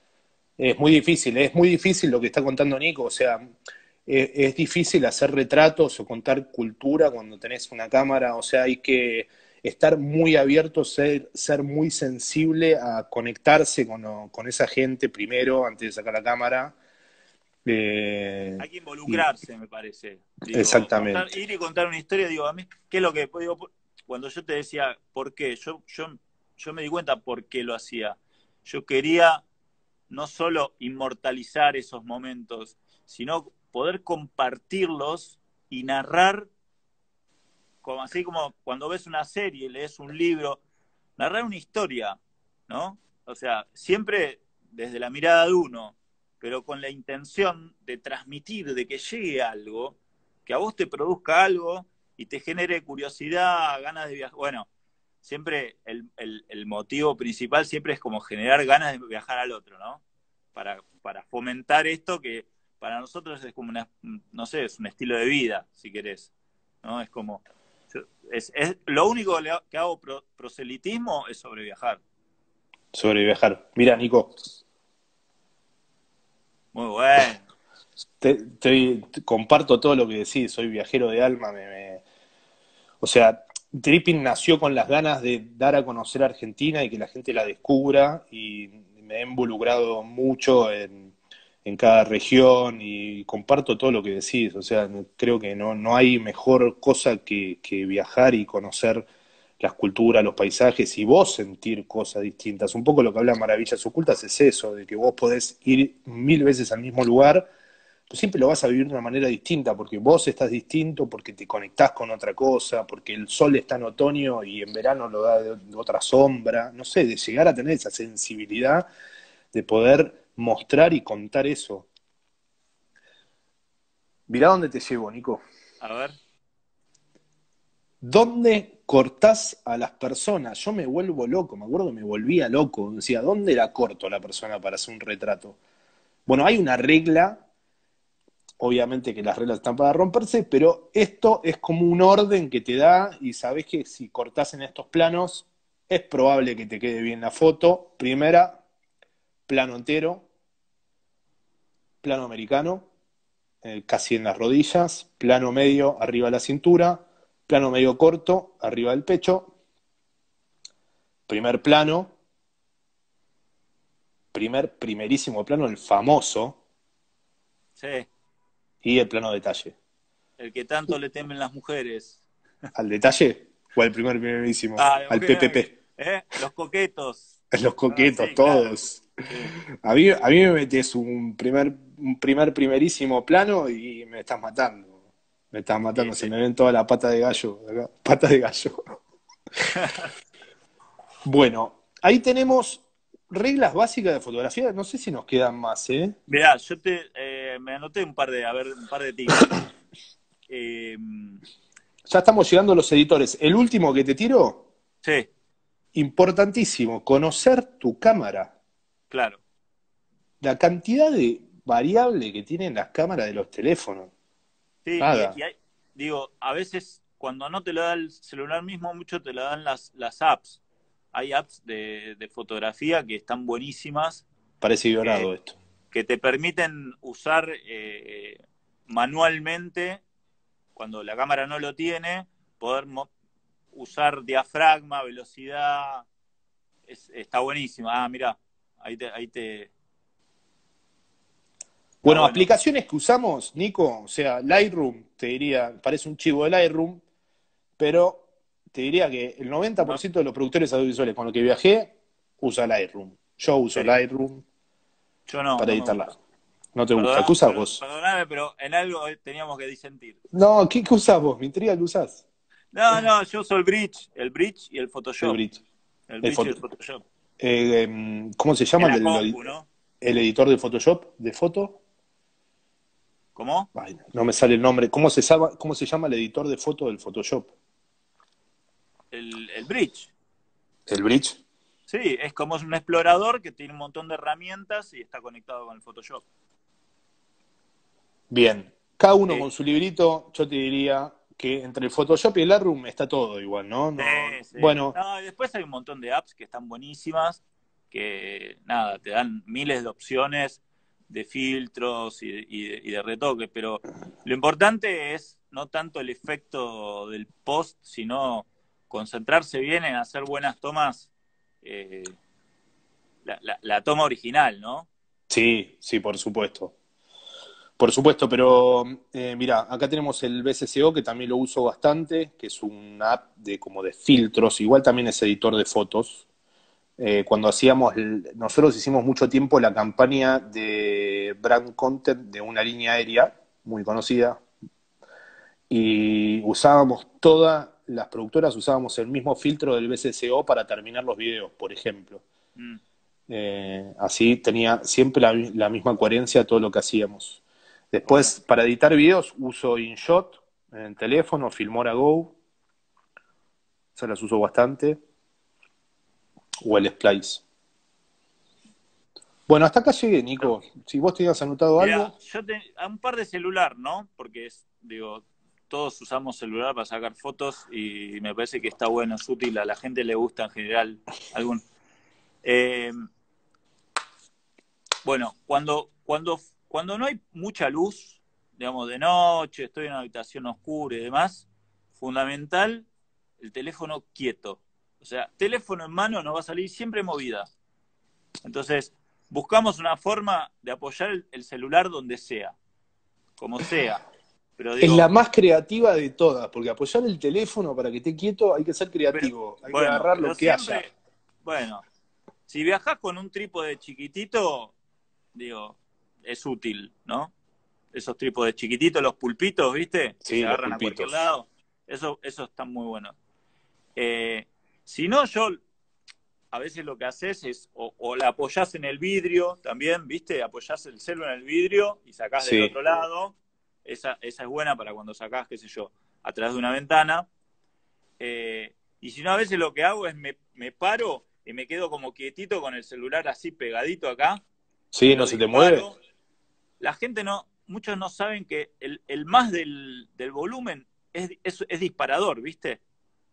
Es muy difícil lo que está contando Nico, o sea, es difícil hacer retratos o contar cultura cuando tenés una cámara, o sea, hay que estar muy abierto, ser muy sensible a conectarse con esa gente primero, antes de sacar la cámara. Eh, hay que y involucrarse, me parece. Digo, exactamente. ir y contar una historia, digo, a mí, ¿qué es lo que digo? Cuando yo te decía por qué, yo me di cuenta por qué lo hacía. Yo quería no solo inmortalizar esos momentos, sino poder compartirlos y narrar, como, así como cuando ves una serie, lees un libro, narrar una historia, ¿no? O sea, siempre desde la mirada de uno, pero con la intención de transmitir, de que llegue algo, que a vos te produzca algo y te genere curiosidad, ganas de viajar. Bueno, siempre el motivo principal siempre es como generar ganas de viajar al otro, ¿no? Para fomentar esto que para nosotros es como una, no sé, es un estilo de vida, si querés, ¿no? Es como, lo único que hago proselitismo es sobre viajar. sobre viajar. Mira, Nico, Muy bueno. comparto todo lo que decís, soy viajero de alma, o sea, Tripping nació con las ganas de dar a conocer a Argentina y que la gente la descubra y me he involucrado mucho en cada región y comparto todo lo que decís. O sea, creo que no hay mejor cosa que viajar y conocer las culturas, los paisajes y vos sentir cosas distintas. Un poco lo que habla Maravillas Ocultas es eso, de que vos podés ir 1000 veces al mismo lugar, pues siempre lo vas a vivir de una manera distinta, porque vos estás distinto, porque te conectás con otra cosa, porque el sol está en otoño y en verano lo da de otra sombra, no sé, de llegar a tener esa sensibilidad de poder mostrar y contar eso. Mirá dónde te llevo, Nico. A ver. ¿Dónde cortás a las personas? Yo me vuelvo loco, me acuerdo que me volvía loco. Decía, ¿dónde la corto a la persona para hacer un retrato? Bueno, hay una regla, obviamente que las reglas están para romperse, pero esto es como un orden que te da y sabés que si cortás en estos planos, es probable que te quede bien la foto. Primera, plano entero, plano americano, casi en las rodillas, plano medio arriba de la cintura, plano medio corto arriba del pecho, primer plano, primerísimo plano, el famoso, Sí. y el plano detalle. El que tanto le temen las mujeres. ¿Al detalle? ¿O al primerísimo? Ah, las Al mujeres. PPP. Los coquetos. Los Ah, coquetos, sí, claro. todos. Sí. A mí me metes primerísimo plano y me estás matando. Me estás Sí, matando, se sí. me ven toda la pata de gallo. Acá. Pata de gallo. Bueno, ahí tenemos reglas básicas de fotografía. No sé si nos quedan más, ¿eh? Mirá, me anoté un par de tips. Eh, Ya estamos llegando a los editores. El último que te tiro, sí, importantísimo, conocer tu cámara. claro. La cantidad de variable que tienen las cámaras de los teléfonos. Sí, Nada. digo, a veces cuando no te lo da el celular mismo, mucho te lo dan las apps. Hay apps de fotografía que están buenísimas, Parece que, violado esto. que te permiten usar manualmente, cuando la cámara no lo tiene, poder usar diafragma, velocidad. Está buenísima. Ah, mirá, ahí te. Está Bueno, bueno. aplicaciones que usamos, Nico, o sea, Lightroom, te diría, parece un chivo de Lightroom, pero te diría que el No, 90% de los productores audiovisuales con los que viajé usa Lightroom. Yo uso sí, Lightroom yo no, para no me editarla. gusta. ¿No te gusta? ¿Qué usas vos? Perdoname, pero en algo teníamos que disentir. No, ¿qué usás vos? Me intriga que usás. No, no, yo uso el Bridge y el El Photoshop. Brit. El El Bridge y el foto, Photoshop. ¿cómo se En llama la compu, ¿no? el editor de Photoshop? ¿De foto? ¿Cómo? Ay, no me sale el nombre. ¿Cómo se llama el editor de foto del Photoshop? El Bridge. ¿El Bridge? Sí, es como un explorador que tiene un montón de herramientas y está conectado con el Photoshop. Bien. Cada uno Eh, con su librito, yo te diría que entre el Photoshop y el Lightroom está todo igual, ¿no? No, sí, sí. bueno, No, y después hay un montón de apps que están buenísimas, que nada, te dan miles de opciones de filtros y de retoques, pero lo importante es no tanto el efecto del post, sino concentrarse bien en hacer buenas tomas, eh, la toma original, ¿no? sí, sí, por supuesto. Por supuesto, pero mira, acá tenemos el BSCO que también lo uso bastante, que es una app de como de filtros, igual también es editor de fotos. Cuando nosotros hicimos mucho tiempo la campaña de brand content de una línea aérea muy conocida y usábamos las productoras usábamos el mismo filtro del BCCO para terminar los videos, por ejemplo. Mm. Así tenía siempre la misma coherencia todo lo que hacíamos. Bueno, Después, para editar videos, uso InShot en el teléfono, Filmora Go, esas las uso bastante, o el Splice. Bueno, hasta acá llegué, Nico. Si vos tenías anotado mira, algo, a un par de celular, ¿no? Porque digo, todos usamos celular para sacar fotos y me parece que está bueno, es útil, a la gente le gusta en general algún. Eh, bueno, cuando no hay mucha luz, digamos, de noche, estoy en una habitación oscura y demás, fundamental el teléfono quieto. O sea, teléfono en mano nos va a salir siempre movida. Entonces, buscamos una forma de apoyar el celular donde sea, como sea. Pero Es la digo, más creativa de todas, porque apoyar el teléfono para que esté quieto hay que ser pero, creativo, hay que bueno, agarrar pero lo que haya. siempre, bueno, si viajás con un trípode chiquitito, digo, es útil, ¿no? Esos trípodes chiquititos, los pulpitos, ¿viste? Que se Sí, los agarran a cualquier pulpitos. lado. Eso está muy bueno. Eh, si no, yo a veces lo que haces es o la apoyás en el vidrio también, ¿viste? Apoyás el celu en el vidrio y sacás del Sí. otro lado. Esa es buena para cuando sacás, qué sé yo, a través de una ventana. Y si no, a veces lo que hago es me paro y me quedo como quietito con el celular así pegadito acá y Sí, no lo se te mueve. disparo. La gente no, muchos no saben que el más del volumen es disparador, ¿viste?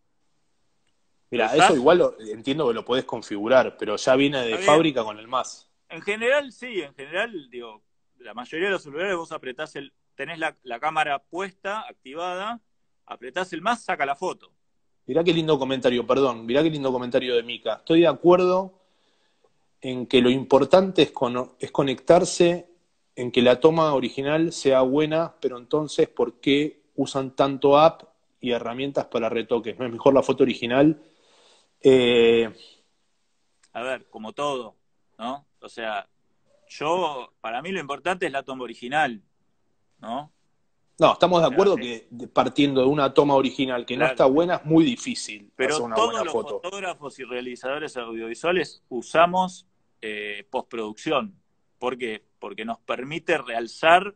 ¿Lo Mira, eso usás? igual entiendo que lo podés configurar, pero ya viene Está de bien. fábrica con el más. En general, sí, en general, digo, la mayoría de los celulares vos apretás tenés la cámara puesta, activada, apretás el más, saca la foto. Mirá qué lindo comentario, perdón, mirá qué lindo comentario de Mica. Estoy de acuerdo en que lo importante es conectarse, en que la toma original sea buena, pero entonces, ¿por qué usan tanto app y herramientas para retoques? ¿No es mejor la foto original? Eh, A ver, como todo, ¿no? O sea, para mí lo importante es la toma original, ¿no? no, estamos O de sea, acuerdo que partiendo de una toma original que no está claro. buena, es muy difícil hacer Pero una todos buena los foto. fotógrafos y realizadores audiovisuales usamos postproducción. ¿Por qué? Porque nos permite realzar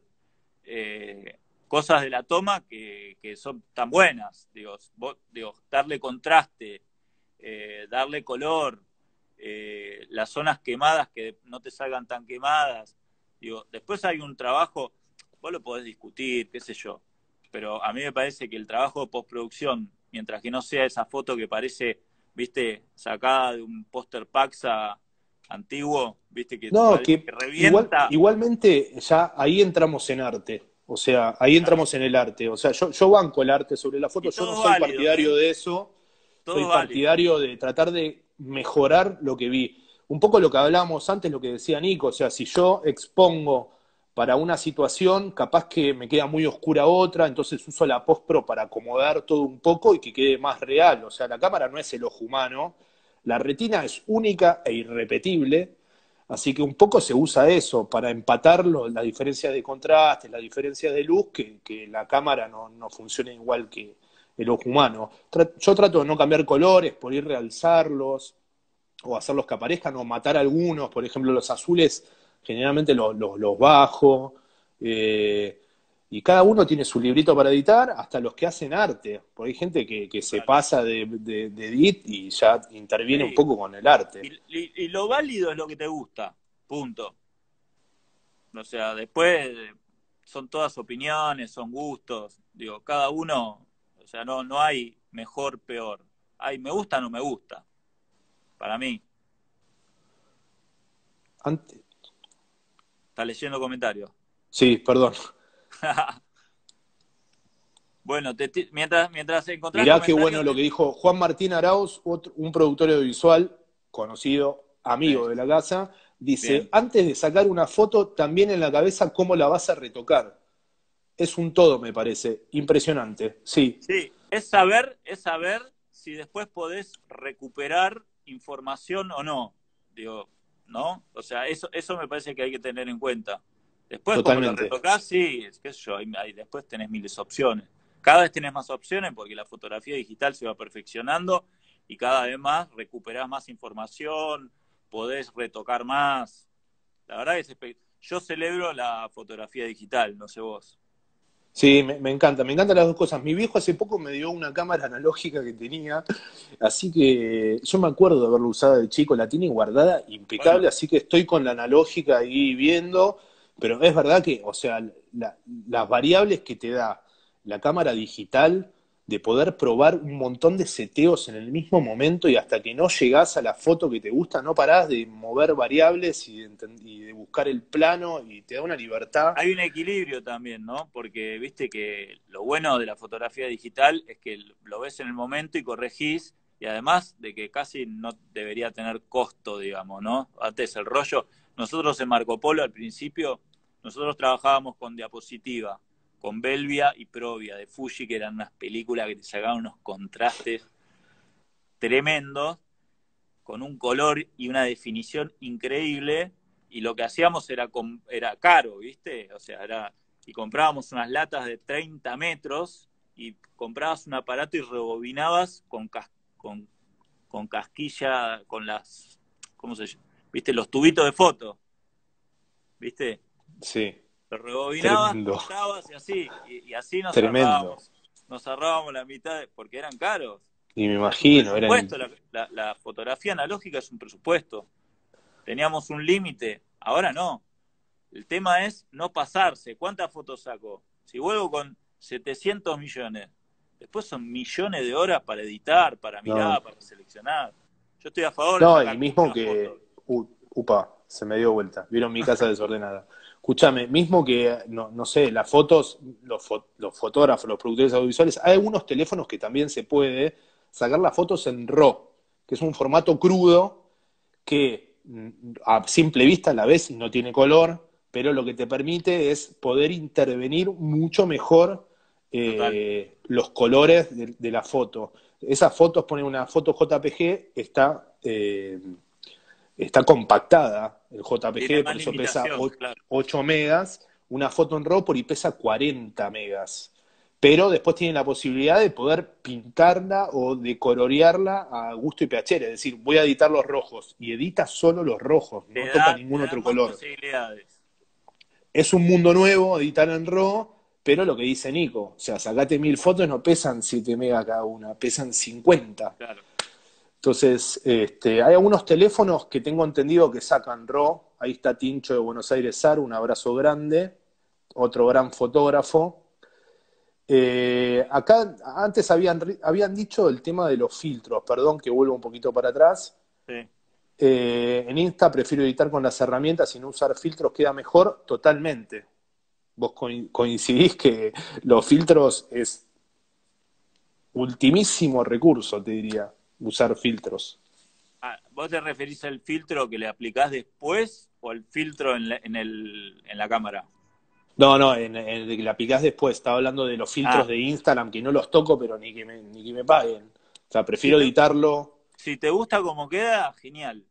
cosas de la toma que son tan buenas. Digo, darle contraste, darle color, las zonas quemadas que no te salgan tan quemadas. Digo, después hay un trabajo, vos lo podés discutir, qué sé yo, pero a mí me parece que el trabajo de postproducción, mientras que no sea esa foto que parece, viste, sacada de un póster Paxa antiguo, viste, que No, parece que que revienta. igualmente ya ahí entramos en arte. O sea, ahí Claro. entramos en el arte. O sea, yo banco el arte sobre la foto. Y Yo no todo es soy válido, partidario ¿eh? de eso. Todo Soy es válido. partidario de tratar de mejorar lo que vi. Un poco lo que hablábamos antes, lo que decía Nico. O sea, si yo expongo para una situación, capaz que me queda muy oscura otra, entonces uso la post-pro para acomodar todo un poco y que quede más real. O sea, la cámara no es el ojo humano. La retina es única e irrepetible. Así que un poco se usa eso para empatar la diferencia de contraste, la diferencia de luz, que la cámara no funcione igual que el ojo humano. Yo trato de no cambiar colores por ir realzarlos o hacerlos que aparezcan o matar algunos, por ejemplo los azules generalmente los bajo, eh, y cada uno tiene su librito para editar, hasta los que hacen arte, porque hay gente que se Claro. pasa de edit y ya interviene un Sí. poco con el arte. Y lo válido es lo que te gusta. Punto. O sea, después son todas opiniones, son gustos. Digo, cada uno, o sea, no hay mejor, peor. Hay me gusta, no me gusta. Para mí. Ante- Está leyendo comentarios. sí, perdón. Bueno, mientras encontrás Mirá qué bueno comentarios, lo que dijo Juan Martín Arauz, un productor audiovisual conocido, amigo de la casa, dice, bien. antes de sacar una foto, también en la cabeza cómo la vas a retocar. Es un todo, me parece. Impresionante. Sí, Sí, es saber si después podés recuperar información o no. Digo, ¿no? O sea, eso me parece que hay que tener en cuenta. Después, como lo totalmente. retocás, sí, es que yo, después tenés miles de opciones. Cada vez tenés más opciones porque la fotografía digital se va perfeccionando y cada vez más recuperás más información, podés retocar más. La verdad es que yo celebro la fotografía digital, no sé vos. Sí, me encantan las dos cosas. Mi viejo hace poco me dio una cámara analógica que tenía, así que yo me acuerdo de haberla usado de chico, la tiene guardada impecable, Bueno, así que estoy con la analógica ahí viendo, pero es verdad que, o sea, las variables que te da la cámara digital de poder probar un montón de seteos en el mismo momento y hasta que no llegás a la foto que te gusta, no parás de mover variables y de buscar el plano y te da una libertad. Hay un equilibrio también, ¿no? Porque viste que lo bueno de la fotografía digital es que lo ves en el momento y corregís, y además de que casi no debería tener costo, digamos, ¿no? Antes el rollo, nosotros en Marco Polo al principio, nosotros trabajábamos con diapositiva, con Belvia y Provia de Fuji, que eran unas películas que te sacaban unos contrastes tremendos, con un color y una definición increíble, y lo que hacíamos era caro, ¿viste? O sea, y comprábamos unas latas de 30 metros y comprabas un aparato y rebobinabas con, con casquilla, con las, ¿cómo se llama? ¿Viste? Los tubitos de foto, ¿viste? Sí, Lo rebobinabas, tremendo, cortabas y así, y así tremendo. nos ahorrábamos la mitad, porque eran caros. Y me Es un imagino, presupuesto, la fotografía analógica es un presupuesto. Teníamos un límite, ahora no. El tema es no pasarse. ¿Cuántas fotos saco? Si vuelvo con 700 millones, después son millones de horas para editar, para no, mirar, para seleccionar. Yo estoy a favor de no, y sacar mismo muchas fotos. que, upa, se me dio vuelta, vieron mi casa desordenada. Escúchame, mismo que, no, no sé, las fotos, los fotógrafos, los productores audiovisuales, hay algunos teléfonos que también se puede sacar las fotos en RAW, que es un formato crudo que a simple vista la ves y no tiene color, pero lo que te permite es poder intervenir mucho mejor Total. los colores de la foto. Esas fotos, pone una foto JPG, está compactada, el Tiene JPG, por más eso pesa limitación, claro. 8 megas, una foto en RAW por ahí pesa 40 megas. Pero después tiene la posibilidad de poder pintarla o de colorearla a gusto y piacere. Es decir, voy a editar los rojos y edita solo los rojos, no toca Te ningún da otro más color. posibilidades. Es un mundo nuevo editar en RAW, pero lo que dice Nico, o sea, sacate 1000 fotos, no pesan 7 megas cada una, pesan 50. Claro. Entonces, hay algunos teléfonos que tengo entendido que sacan RAW. Ahí está Tincho de Buenos Aires SAR, un abrazo grande, otro gran fotógrafo. Acá antes habían dicho el tema de los filtros, perdón que vuelvo un poquito para atrás. Sí. En Insta prefiero editar con las herramientas y no usar filtros, queda mejor totalmente. Vos coincidís que los filtros es ultimísimo recurso, te diría, usar filtros. Ah, ¿vos te referís al filtro que le aplicás después o al filtro en la cámara? No, no, en el que la aplicás después. Estaba hablando de los filtros Ah, de Instagram, que no los toco, pero ni que me paguen. O sea, si prefiero te, editarlo. si te gusta como queda, genial,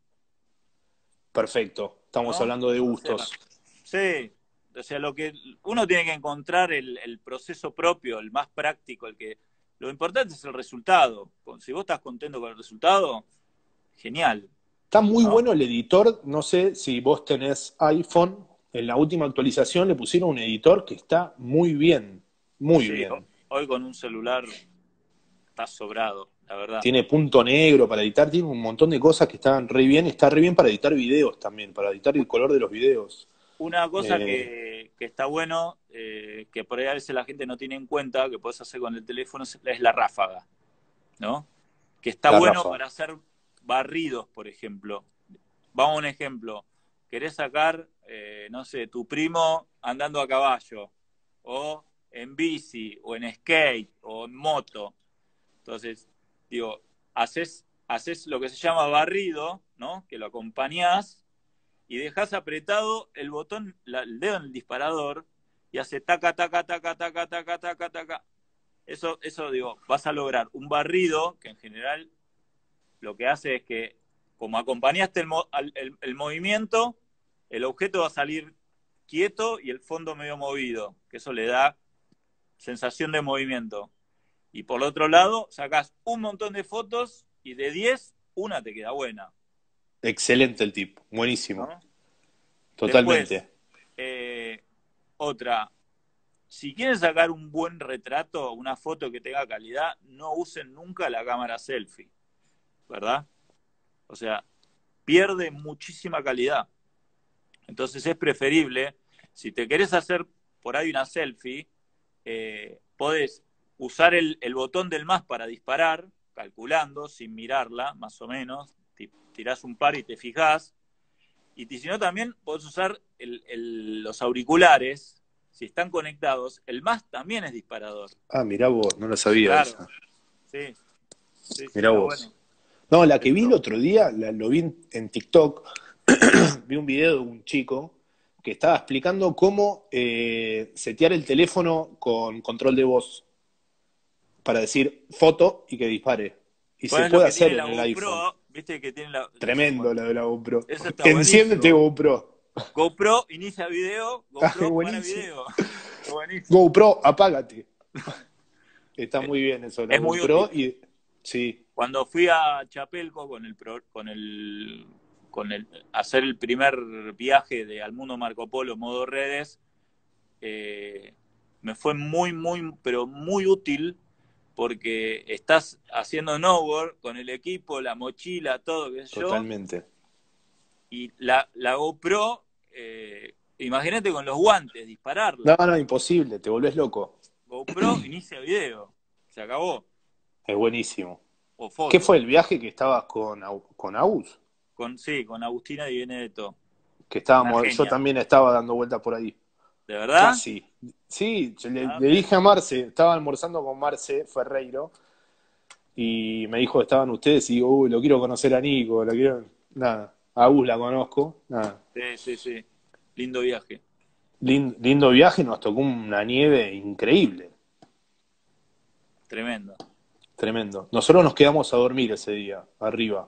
Perfecto. Estamos ¿no? hablando de O sea, gustos. sí, o sea, lo que uno tiene que encontrar el proceso propio, el más práctico, lo importante es el resultado. Si vos estás contento con el resultado, genial, Está muy ¿no? bueno el editor. No sé si vos tenés iPhone. En la última actualización le pusieron un editor que está muy bien. Muy Sí, bien. hoy con un celular está sobrado, la verdad. Tiene punto negro para editar. Tiene un montón de cosas que están re bien. Está re bien para editar videos también. Para editar el color de los videos. Una cosa Eh, que está bueno, que por ahí a veces la gente no tiene en cuenta, que podés hacer con el teléfono, es la ráfaga, ¿no? Que está la bueno Rafa. para hacer barridos, por ejemplo. Vamos a un ejemplo. Querés sacar, no sé, tu primo andando a caballo, o en bici, o en skate, o en moto. Entonces, digo, haces lo que se llama barrido, ¿no? Que lo acompañás y dejás apretado el botón, el dedo en el disparador y hace taca, taca, taca, taca, taca, taca, taca. Eso digo, vas a lograr un barrido que en general lo que hace es que, como acompañaste el movimiento, el objeto va a salir quieto y el fondo medio movido, que eso le da sensación de movimiento. Y por el otro lado, sacás un montón de fotos y de 10, una te queda buena, Excelente el tip. Buenísimo. ¿no? Después, Totalmente. eh, otra, si quieren sacar un buen retrato, una foto que tenga calidad, no usen nunca la cámara selfie, ¿verdad? O sea, pierde muchísima calidad. Entonces es preferible, si te querés hacer por ahí una selfie, podés usar el botón del más para disparar, calculando, sin mirarla, más o menos, tirás un par y te fijás, y si no también podés usar los auriculares, si están conectados, el más también es disparador. Ah, mirá vos, no lo sabía Claro, esa. sí, sí, Mirá está vos. bueno. No, la que vi el Eso. otro día, lo vi en TikTok, vi un video de un chico que estaba explicando cómo setear el teléfono con control de voz para decir foto y que dispare. Y se ¿Cuál es lo puede que hacer tiene en la el iPhone. GoPro? ¿Viste que tiene Tremendo lo de la GoPro. eso está Enciéndete buenísimo. GoPro. GoPro inicia video, Ah, es GoPro para buenísimo. video. Es buenísimo. GoPro, apágate. Está Eh, muy bien eso, la Es muy GoPro. útil. Y sí, Cuando fui a Chapelco hacer el primer viaje al mundo Marco Polo modo redes, eh, me fue pero muy útil porque estás haciendo snowboard con el equipo, la mochila, todo, qué sé yo, totalmente. y la GoPro, imagínate con los guantes, No, dispararla. no, imposible, te volvés loco. GoPro inicia video, se acabó, Es buenísimo. o ¿Qué foto. fue el viaje que estabas con Aus? Sí, con Agustina Di Benedetto, Que una estábamos, yo genia. también estaba dando vueltas por ahí. ¿De verdad? Casi. Sí, yo le, Ah, le dije a Marce, estaba almorzando con Marce Ferreiro, y me dijo que estaban ustedes, y digo, lo quiero conocer a Nico, lo quiero. Nada, a Aus la conozco, nada. sí, sí, sí. Lindo viaje. Lindo viaje, nos tocó una nieve increíble, Tremendo. tremendo. Nosotros nos quedamos a dormir ese día, arriba.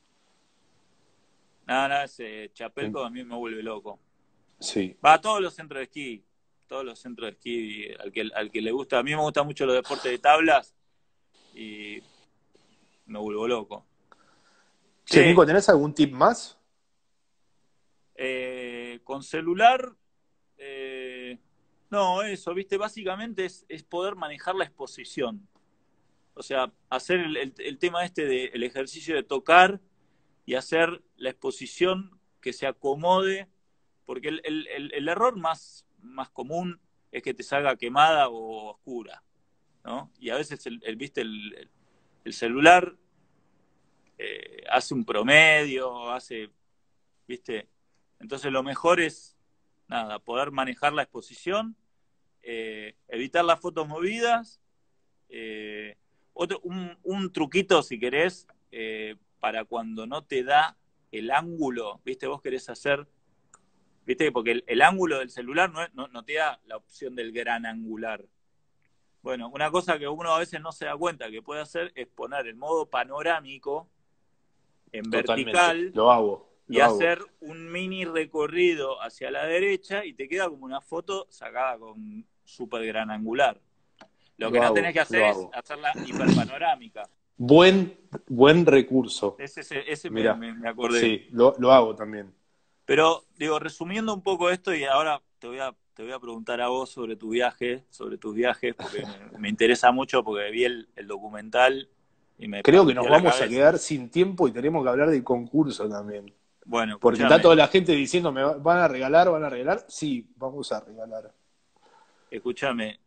Nada, ese Chapelco a mí me vuelve loco. Sí, Va a todos los centros de esquí. Todos los centros de esquí, al que le gusta. A mí me gustan mucho los deportes de tablas y me vuelvo loco. che, Che, Nico, ¿tenés algún tip más? con celular, no, eso, viste, básicamente es poder manejar la exposición. O sea, hacer el tema este del ejercicio de tocar y hacer la exposición que se acomode, porque el error más común es que te salga quemada o oscura, ¿no? Y a veces, viste, el celular hace un promedio, viste, entonces lo mejor es, nada, poder manejar la exposición, evitar las fotos movidas, eh, un truquito, si querés, para cuando no te da el ángulo, ¿viste? Vos querés hacer, ¿viste? Porque el ángulo del celular no te da la opción del gran angular. Bueno, una cosa que uno a veces no se da cuenta que puede hacer es poner el modo panorámico en Totalmente, vertical lo hago, y lo hago. hacer un mini recorrido hacia la derecha y te queda como una foto sacada con súper gran angular. Lo que Lo no hago, tenés que hacer lo es hago. hacerla hiperpanorámica. Buen recurso. Ese Mirá, me acordé. sí, lo hago también. Pero, digo, resumiendo un poco esto, y ahora te voy a preguntar a vos sobre tu viaje, sobre tus viajes, porque me interesa mucho, porque vi el documental y me Creo que nos rompió la vamos a cabeza. quedar sin tiempo y tenemos que hablar del concurso también. Bueno, Porque está escúchame, toda la gente diciendo, van a regalar? ¿Van a regalar? Sí, vamos a regalar. escúchame.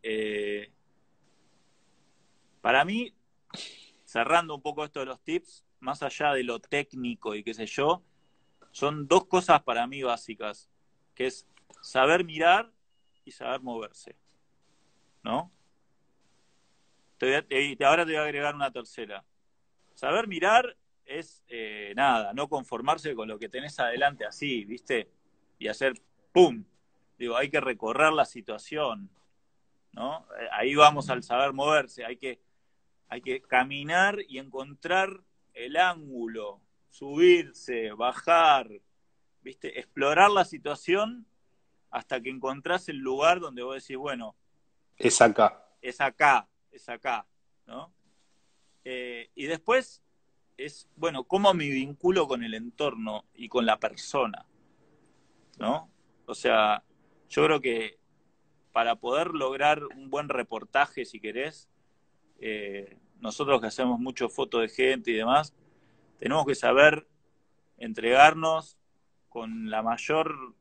Para mí, cerrando un poco esto de los tips, más allá de lo técnico y qué sé yo, son dos cosas para mí básicas, que es saber mirar y saber moverse, ¿no? Ahora te voy a agregar una tercera. Saber mirar es, nada, no conformarse con lo que tenés adelante así, ¿viste? Y hacer ¡pum! Digo, hay que recorrer la situación, ¿no? Ahí vamos al saber moverse, hay que caminar y encontrar el ángulo, subirse, bajar, ¿viste? Explorar la situación hasta que encontrás el lugar donde vos decís, bueno, Es acá. es acá, ¿no? Y después es, bueno, cómo me vinculo con el entorno y con la persona, ¿no? O sea, yo creo que para poder lograr un buen reportaje, si querés, nosotros que hacemos mucho fotos de gente y demás, tenemos que saber entregarnos con la mayor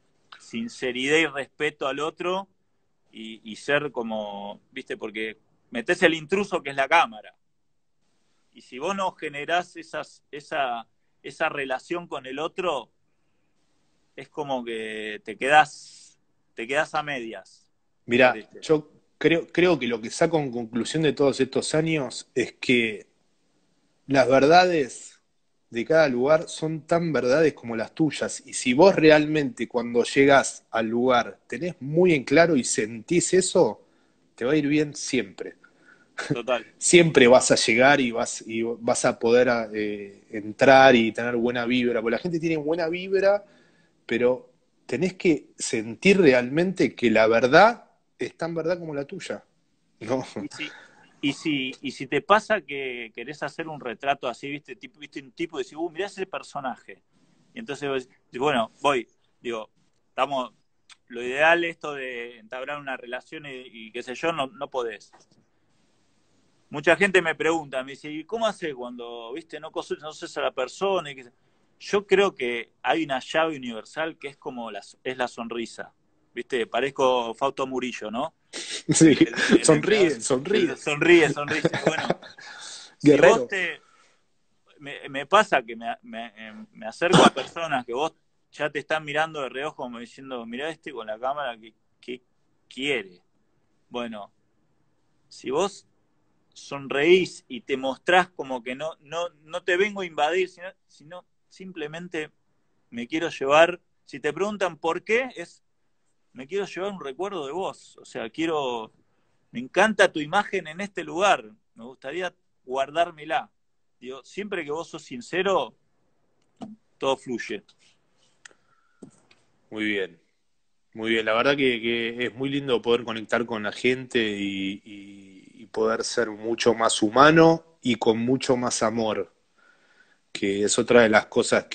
sinceridad y respeto al otro y ser como, viste, porque metés el intruso que es la cámara. Y si vos no generás esa relación con el otro, es como que te quedás a medias, me Mira, parece. yo creo que lo que saco en conclusión de todos estos años es que las verdades de cada lugar son tan verdades como las tuyas. Y si vos realmente cuando llegás al lugar tenés muy en claro y sentís eso, te va a ir bien siempre. Total. Siempre vas a llegar y vas a poder entrar y tener buena vibra. Porque la gente tiene buena vibra, pero tenés que sentir realmente que la verdad es tan verdad como la tuya. ¿No? Y si te pasa que querés hacer un retrato así, viste un tipo y decís, mirá ese personaje. Y entonces vos decís, bueno, digo, lo ideal esto de entablar una relación y qué sé yo, no podés. Mucha gente me pregunta, me dice, ¿y cómo haces cuando, viste, no conoces a la persona? Yo creo que hay una llave universal que es como es la sonrisa. Viste, parezco Fausto Murillo, ¿no? Sí, El entrenador, sonríe, sonríe. sonríe. Bueno, si vos Guerrero. me pasa que me acerco a personas que vos ya te están mirando de reojo como diciendo, mirá con la cámara que quiere. Bueno, si vos sonreís y te mostrás como que no te vengo a invadir, sino simplemente me quiero llevar, si te preguntan por qué, me quiero llevar un recuerdo de vos, o sea, me encanta tu imagen en este lugar, me gustaría guardármela. Digo, siempre que vos sos sincero, todo fluye. Muy bien, muy bien. La verdad que es muy lindo poder conectar con la gente y poder ser mucho más humano y con mucho más amor, que es otra de las cosas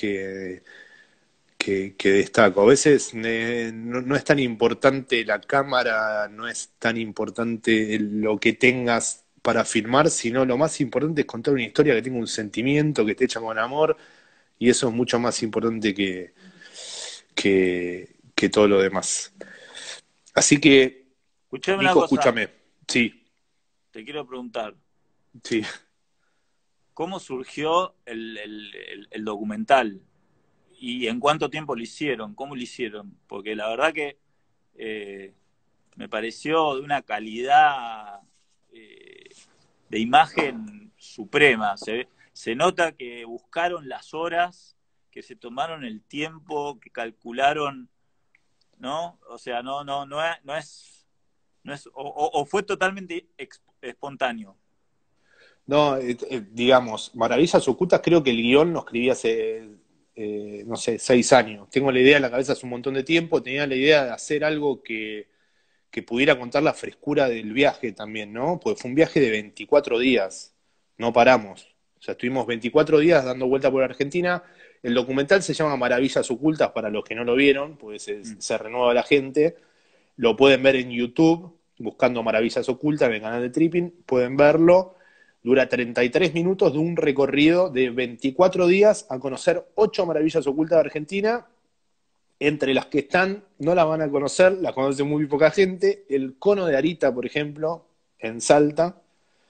que destaco. A veces no es tan importante la cámara, no es tan importante lo que tengas para filmar, sino lo más importante es contar una historia que tenga un sentimiento, que esté hecha con amor, y eso es mucho más importante que todo lo demás. Así que, Escuchame una Nico, cosa, escúchame. Sí, te quiero preguntar, sí. ¿cómo surgió el documental? ¿Y en cuánto tiempo lo hicieron? ¿Cómo lo hicieron? Porque la verdad que eh, me pareció de una calidad eh, de imagen suprema. Se nota que buscaron las horas, que se tomaron el tiempo, que calcularon, ¿no? O sea, no es o fue totalmente espontáneo. No, digamos, Maravillas Ocultas creo que el guión lo escribí hace, no sé, 6 años. Tengo la idea en la cabeza hace un montón de tiempo, tenía la idea de hacer algo que pudiera contar la frescura del viaje también, ¿no? Porque fue un viaje de 24 días, no paramos. O sea, estuvimos 24 días dando vuelta por Argentina. El documental se llama Maravillas Ocultas para los que no lo vieron, pues Mm. se renueva la gente. Lo pueden ver en YouTube, buscando Maravillas Ocultas en el canal de Tripping, pueden verlo. Dura 33 minutos de un recorrido de 24 días a conocer 8 maravillas ocultas de Argentina. Entre las que están, no las van a conocer, las conoce muy poca gente. El Cono de Arita, por ejemplo, en Salta.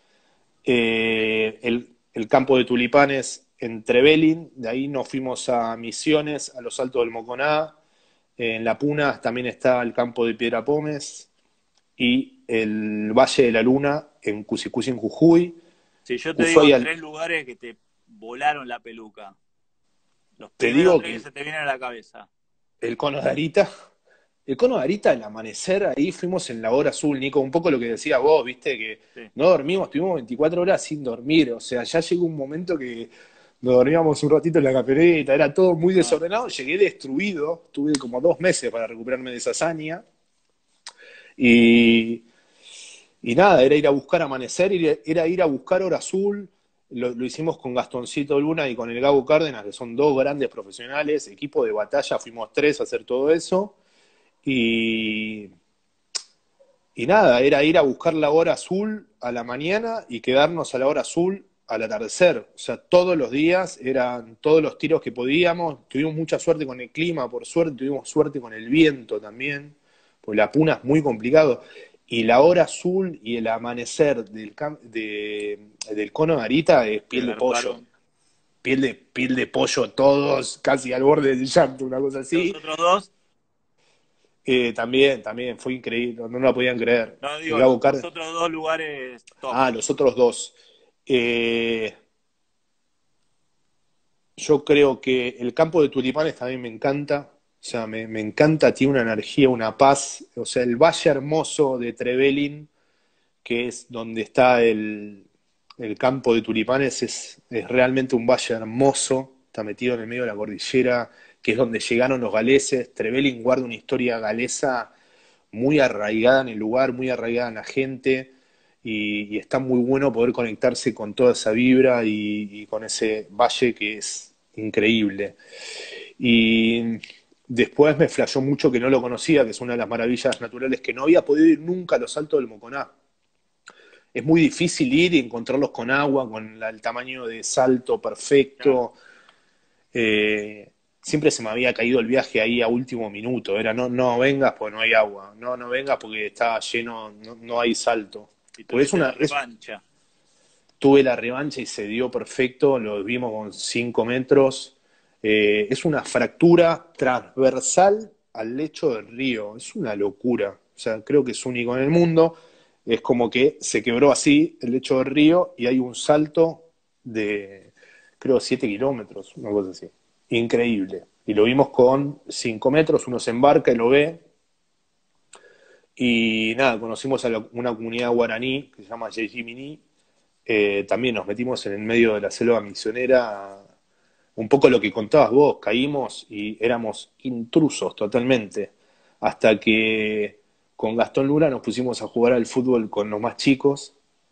El campo de tulipanes en Trevelin. De ahí nos fuimos a Misiones, a los Altos del Moconá. En La Puna también está el campo de Piedra Pómez. Y el Valle de la Luna en Cusicusi, en Jujuy. Si yo te digo Ushuaia, tres lugares que te volaron la peluca, los te primeros digo tres que que se te vienen a la cabeza. el Cono de Arita, el Cono de Arita, el amanecer, ahí fuimos en la hora azul, Nico, un poco lo que decías vos, viste, que Sí. no dormimos, estuvimos 24 horas sin dormir, o sea, ya llegó un momento que nos dormíamos un ratito en la camioneta, era todo muy Ah, desordenado, llegué destruido, tuve como 2 meses para recuperarme de esa hazaña, y, y nada, era ir a buscar amanecer, era ir a buscar hora azul. Lo hicimos con Gastoncito Luna y con el Gabo Cárdenas, que son dos grandes profesionales, equipo de batalla, fuimos tres a hacer todo eso. Y, y nada, era ir a buscar la hora azul a la mañana y quedarnos a la hora azul al atardecer. O sea, todos los días eran todos los tiros que podíamos. Tuvimos mucha suerte con el clima, por suerte, tuvimos suerte con el viento también, porque la Puna es muy complicado. y la hora azul y el amanecer del cono de Arita es que piel de pollo. garparon. Piel de pollo todos, casi al borde del llanto, una cosa Los así. otros dos, También, fue increíble, no lo podían creer. no El digo, Gabo los Car otros dos lugares top. los otros dos. Eh, yo creo que el campo de tulipanes también me encanta. O sea, me encanta, tiene una energía, una paz. O sea, el Valle Hermoso de Trevelin, que es donde está el campo de tulipanes, es realmente un valle hermoso. Está metido en el medio de la cordillera, que es donde llegaron los galeses. Trevelin guarda una historia galesa muy arraigada en el lugar, muy arraigada en la gente, y está muy bueno poder conectarse con toda esa vibra y con ese valle que es increíble. Y después me flashó mucho que no lo conocía, que es una de las maravillas naturales, que no había podido ir nunca a los Altos del Moconá. Es muy difícil ir y encontrarlos con agua, con el tamaño de salto Claro. perfecto. Siempre se me había caído el viaje ahí a último minuto. Era no vengas porque no hay agua. No vengas porque está lleno, no hay salto. Y Pues tuviste la revancha. tuve la revancha y se dio perfecto. Lo vimos con 5 metros. Es una fractura transversal al lecho del río. Es una locura. O sea, creo que es único en el mundo. Es como que se quebró así el lecho del río y hay un salto de, creo, 7 kilómetros, una cosa así. Increíble. Y lo vimos con 5 metros, uno se embarca y lo ve. Y nada, conocimos a una comunidad guaraní que se llama Yejimini. También nos metimos en el medio de la selva misionera, un poco lo que contabas vos, caímos y éramos intrusos totalmente, hasta que con Gastón Luna nos pusimos a jugar al fútbol con los más chicos,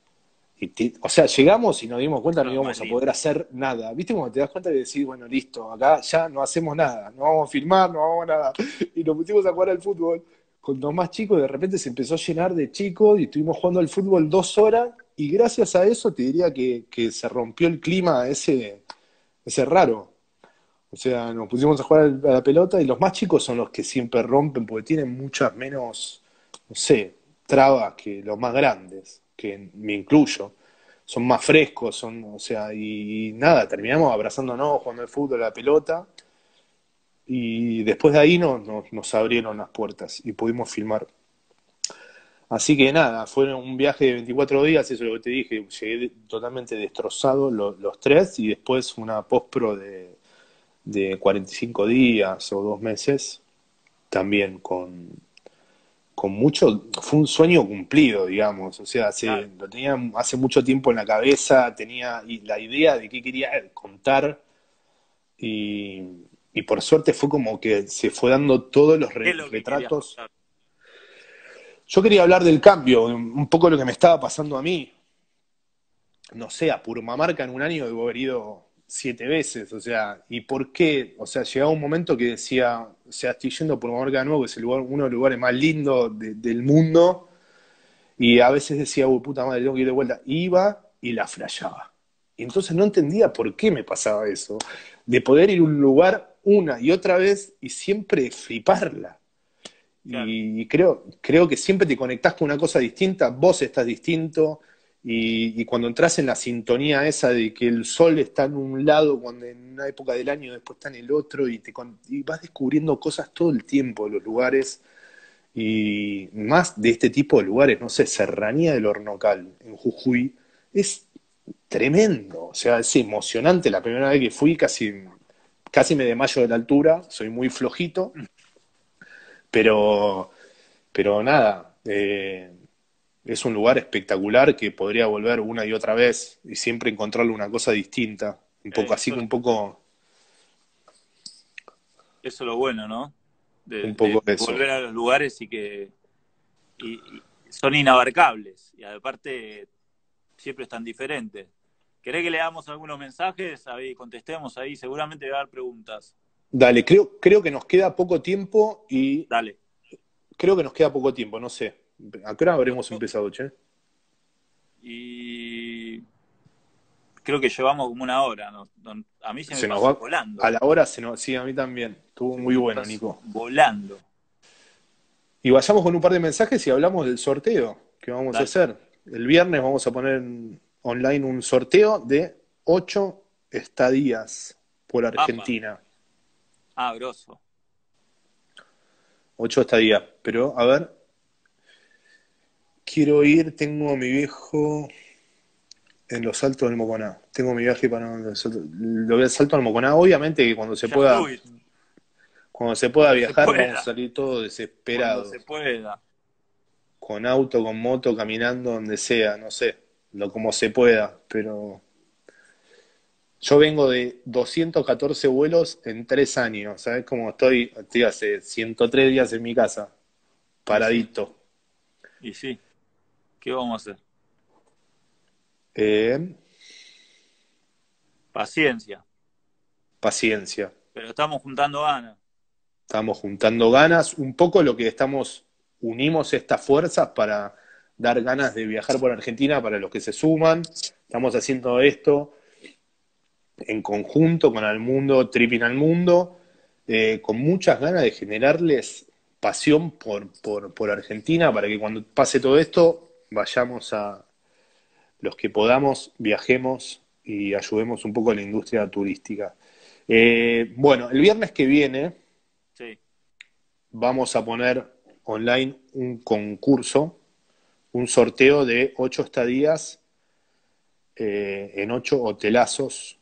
o sea, llegamos y nos dimos cuenta no Todo más íbamos a lindo. poder hacer nada, ¿viste? Cuando te das cuenta y decís, bueno, listo, acá ya no hacemos nada, no vamos a filmar, no vamos a nada, y nos pusimos a jugar al fútbol con los más chicos, y de repente se empezó a llenar de chicos y estuvimos jugando al fútbol 2 horas, y gracias a eso te diría que se rompió el clima ese raro. O sea, nos pusimos a jugar a la pelota y los más chicos son los que siempre rompen porque tienen muchas menos, no sé, trabas que los más grandes, que me incluyo. Son más frescos, o sea, y nada, terminamos abrazándonos, jugando al fútbol, a la pelota, y después de ahí nos abrieron las puertas y pudimos filmar. Así que nada, fue un viaje de 24 días, eso es lo que te dije, llegué totalmente destrozado los tres y después una post-pro de 45 días o 2 meses, también con mucho, fue un sueño cumplido, digamos, o sea, Claro. lo tenía hace mucho tiempo en la cabeza, tenía la idea de qué quería contar y, y por suerte fue como que se fue dando todos los ¿Qué es lo que querías retratos. contar? Yo quería hablar del cambio, un poco lo que me estaba pasando a mí, no sé, a Purmamarca en un año debo haber ido 7 veces, o sea, ¿y por qué? O sea, llegaba un momento que decía, o sea, estoy yendo a Purmamarca de nuevo, que es uno de los lugares más lindos del mundo, y a veces decía, uy, puta madre, tengo que ir de vuelta. Iba y la flasheaba. Y entonces no entendía por qué me pasaba eso, de poder ir a un lugar una y otra vez y siempre fliparla. Claro. Y creo que siempre te conectás con una cosa distinta, vos estás distinto, y cuando entras en la sintonía esa de que el sol está en un lado cuando en una época del año después está en el otro, y vas descubriendo cosas todo el tiempo de los lugares, y más de este tipo de lugares, no sé, Serranía del Hornocal, en Jujuy, es tremendo, o sea, es emocionante. La primera vez que fui casi me desmayo de la altura, soy muy flojito, pero nada, es un lugar espectacular que podría volver una y otra vez y siempre encontrarle una cosa distinta, un poco así, Eso, eso es lo bueno, ¿no? un De poco eso. volver a los lugares y que y son inabarcables. Y aparte siempre están diferentes. ¿Querés que le damos algunos mensajes? Ahí contestemos ahí, seguramente va a dar preguntas. Dale, creo que nos queda poco tiempo y Dale. creo que nos queda poco tiempo, no sé. ¿A qué hora habremos No, empezado, che? y creo que llevamos como una hora. A mí se me Se nos pasó va a volando. la hora, sí, a mí también. Estuvo Se muy me bueno, pasó Nico. volando. Y vayamos con un par de mensajes y hablamos del sorteo que vamos a Dale. hacer. El viernes vamos a poner online un sorteo de 8 estadías por Apa. Argentina. Ah, grosso. 8 estadías. Pero, a ver, quiero ir, tengo a mi viejo en los Altos del Moconá. Tengo mi viaje para lo del Salto al Moconá. Obviamente que Ya estuviste. cuando se pueda Cuando se viajar, vamos a pueda. salir todos Cuando se desesperados. pueda. Con auto, con moto, caminando, donde sea, no sé, lo como se pueda, pero yo vengo de 214 vuelos en 3 años, ¿sabes cómo estoy? Estoy hace 103 días en mi casa, Y sí. paradito. Y sí. ¿Qué vamos a hacer? Eh, Paciencia. Paciencia. Pero estamos juntando ganas. Estamos juntando ganas, un poco lo que unimos estas fuerzas para dar ganas de viajar por Argentina para los que se suman. Estamos haciendo esto en conjunto con Al Mundo, Tripping al Mundo, con muchas ganas de generarles pasión por Argentina para que cuando pase todo esto vayamos a los que podamos, viajemos y ayudemos un poco a la industria turística. Bueno, el viernes que viene Sí. vamos a poner online un concurso, un sorteo de 8 estadías en 8 hotelazos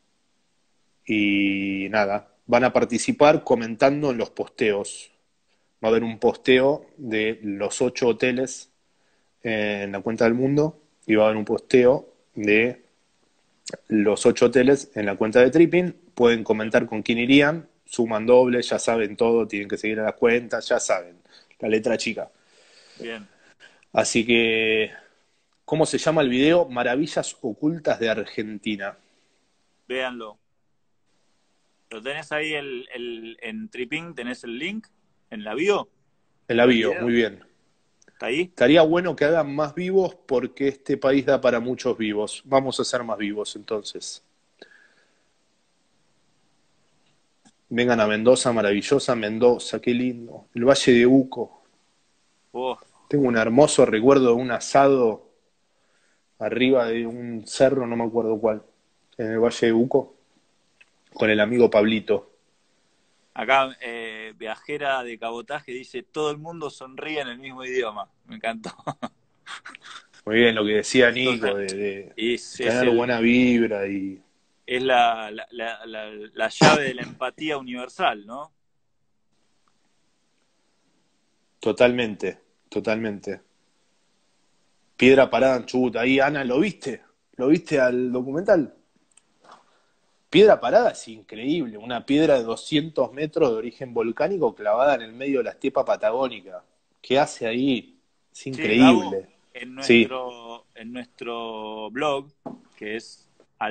y nada, van a participar comentando en los posteos. Va a haber un posteo de los 8 hoteles en la cuenta del mundo y va a haber un posteo de los 8 hoteles en la cuenta de Tripping. Pueden comentar con quién irían, suman doble, ya saben todo, tienen que seguir a las cuentas, ya saben, la letra chica. Bien. Así que, ¿cómo se llama el video? Maravillas ocultas de Argentina. Véanlo. ¿Lo tenés ahí en Tripping? ¿Tenés el link en la bio En la del bio, muy video? bien. ¿Está ahí? Estaría bueno que hagan más vivos porque este país da para muchos vivos. Vamos a ser más vivos entonces. Vengan a Mendoza, maravillosa Mendoza, qué lindo. El Valle de Uco. Oh, Tengo un hermoso recuerdo de un asado arriba de un cerro, no me acuerdo cuál, en el Valle de Uco, con el amigo Pablito. acá viajera de cabotaje dice, todo el mundo sonríe en el mismo idioma. Me encantó. Muy bien, lo que decía Nico, Total. de Es tener buena vibra y es la llave de la empatía universal, ¿no? totalmente, totalmente. Piedra parada en Chubut. Ahí, Ana, ¿lo viste? ¿Lo viste al documental? Piedra parada es increíble. Una piedra de 200 metros de origen volcánico clavada en el medio de la estepa patagónica. ¿Qué hace ahí? Es Sí, Gabo, increíble. Sí, en nuestro blog, que es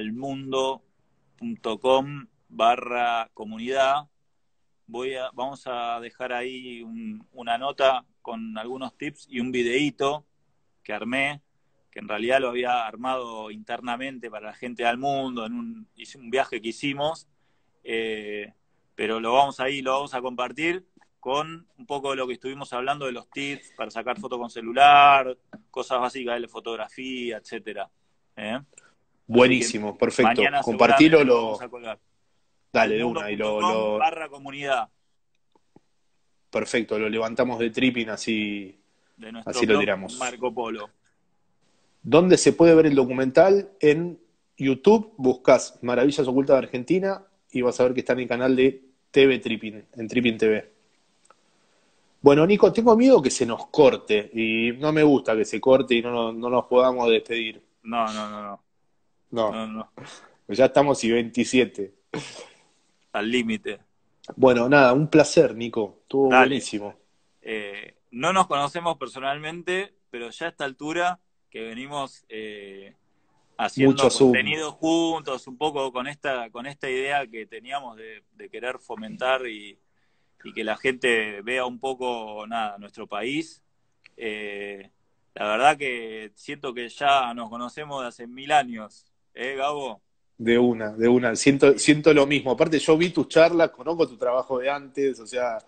almundo.com/comunidad, vamos a dejar ahí una nota con algunos tips y un videíto que armé, que en realidad lo había armado internamente para la gente del mundo, hice un viaje que hicimos, eh, pero lo vamos a compartir con un poco de lo que estuvimos hablando de los tips para sacar fotos con celular, cosas básicas de la fotografía, etcétera. ¿Eh? Así que buenísimo, perfecto. mañana Compartilo, seguramente lo vamos a colgar. dale de una y almundo.com/comunidad perfecto, lo levantamos de tripping así, de nuestro así lo blog tiramos. Marco Polo. ¿Dónde se puede ver el documental? En YouTube, buscas Maravillas Ocultas de Argentina y vas a ver que está en el canal de TV Tripping, en Tripping TV. Bueno, Nico, tengo miedo que se nos corte y no me gusta que se corte y no nos podamos despedir. No, no, no, no, No, no, no, pues ya estamos y 27. al límite. Bueno, nada, un placer, Nico. Estuvo Dale. buenísimo. No nos conocemos personalmente, pero ya a esta altura que venimos haciendo Mucho Zoom. contenido juntos, un poco con esta idea que teníamos de querer fomentar y que la gente vea un poco, nada, nuestro país. Eh, la verdad que siento que ya nos conocemos de hace 1000 años, Gabo? De una, de una. Siento lo mismo. Aparte, yo vi tus charlas, conozco tu trabajo de antes, o sea,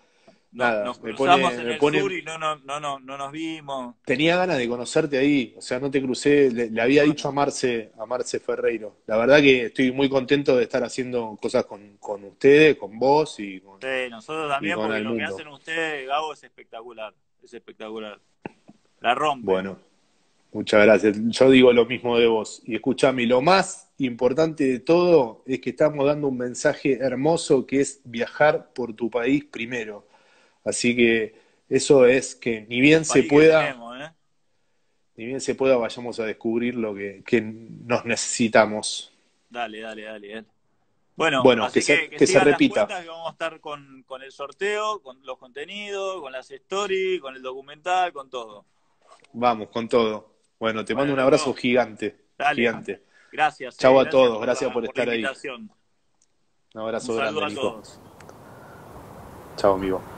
nada, nos cruzamos en me el pone, sur y no nos vimos. tenía ganas de conocerte ahí, o sea, no te crucé, le había dicho Bueno, a Marce Ferreiro. La verdad que estoy muy contento de estar haciendo cosas con ustedes, con vos sí, nosotros y también, con porque el lo que mundo. hacen ustedes, Gabo, es espectacular. Es espectacular. La rompen. Bueno, muchas gracias. Yo digo lo mismo de vos. Y escúchame, lo más importante de todo es que estamos dando un mensaje hermoso que es viajar por tu país primero. Así que eso es que El país que tenemos, ¿eh? ni bien se pueda, vayamos a descubrir lo que nos necesitamos. Dale, dale, dale, dale. Bueno, Bueno, así que que se sigan las repita. cuentas, que vamos a estar con el sorteo, con los contenidos, con las stories, con el documental, con todo. Vamos con todo. Bueno, te mando Bueno, un abrazo loco, gigante, dale. gigante. Gracias, Chau a gracias todos, gracias por por la estar ahí. invitación. Un Un abrazo saludo grande, a Nico. todos. Chao, amigo.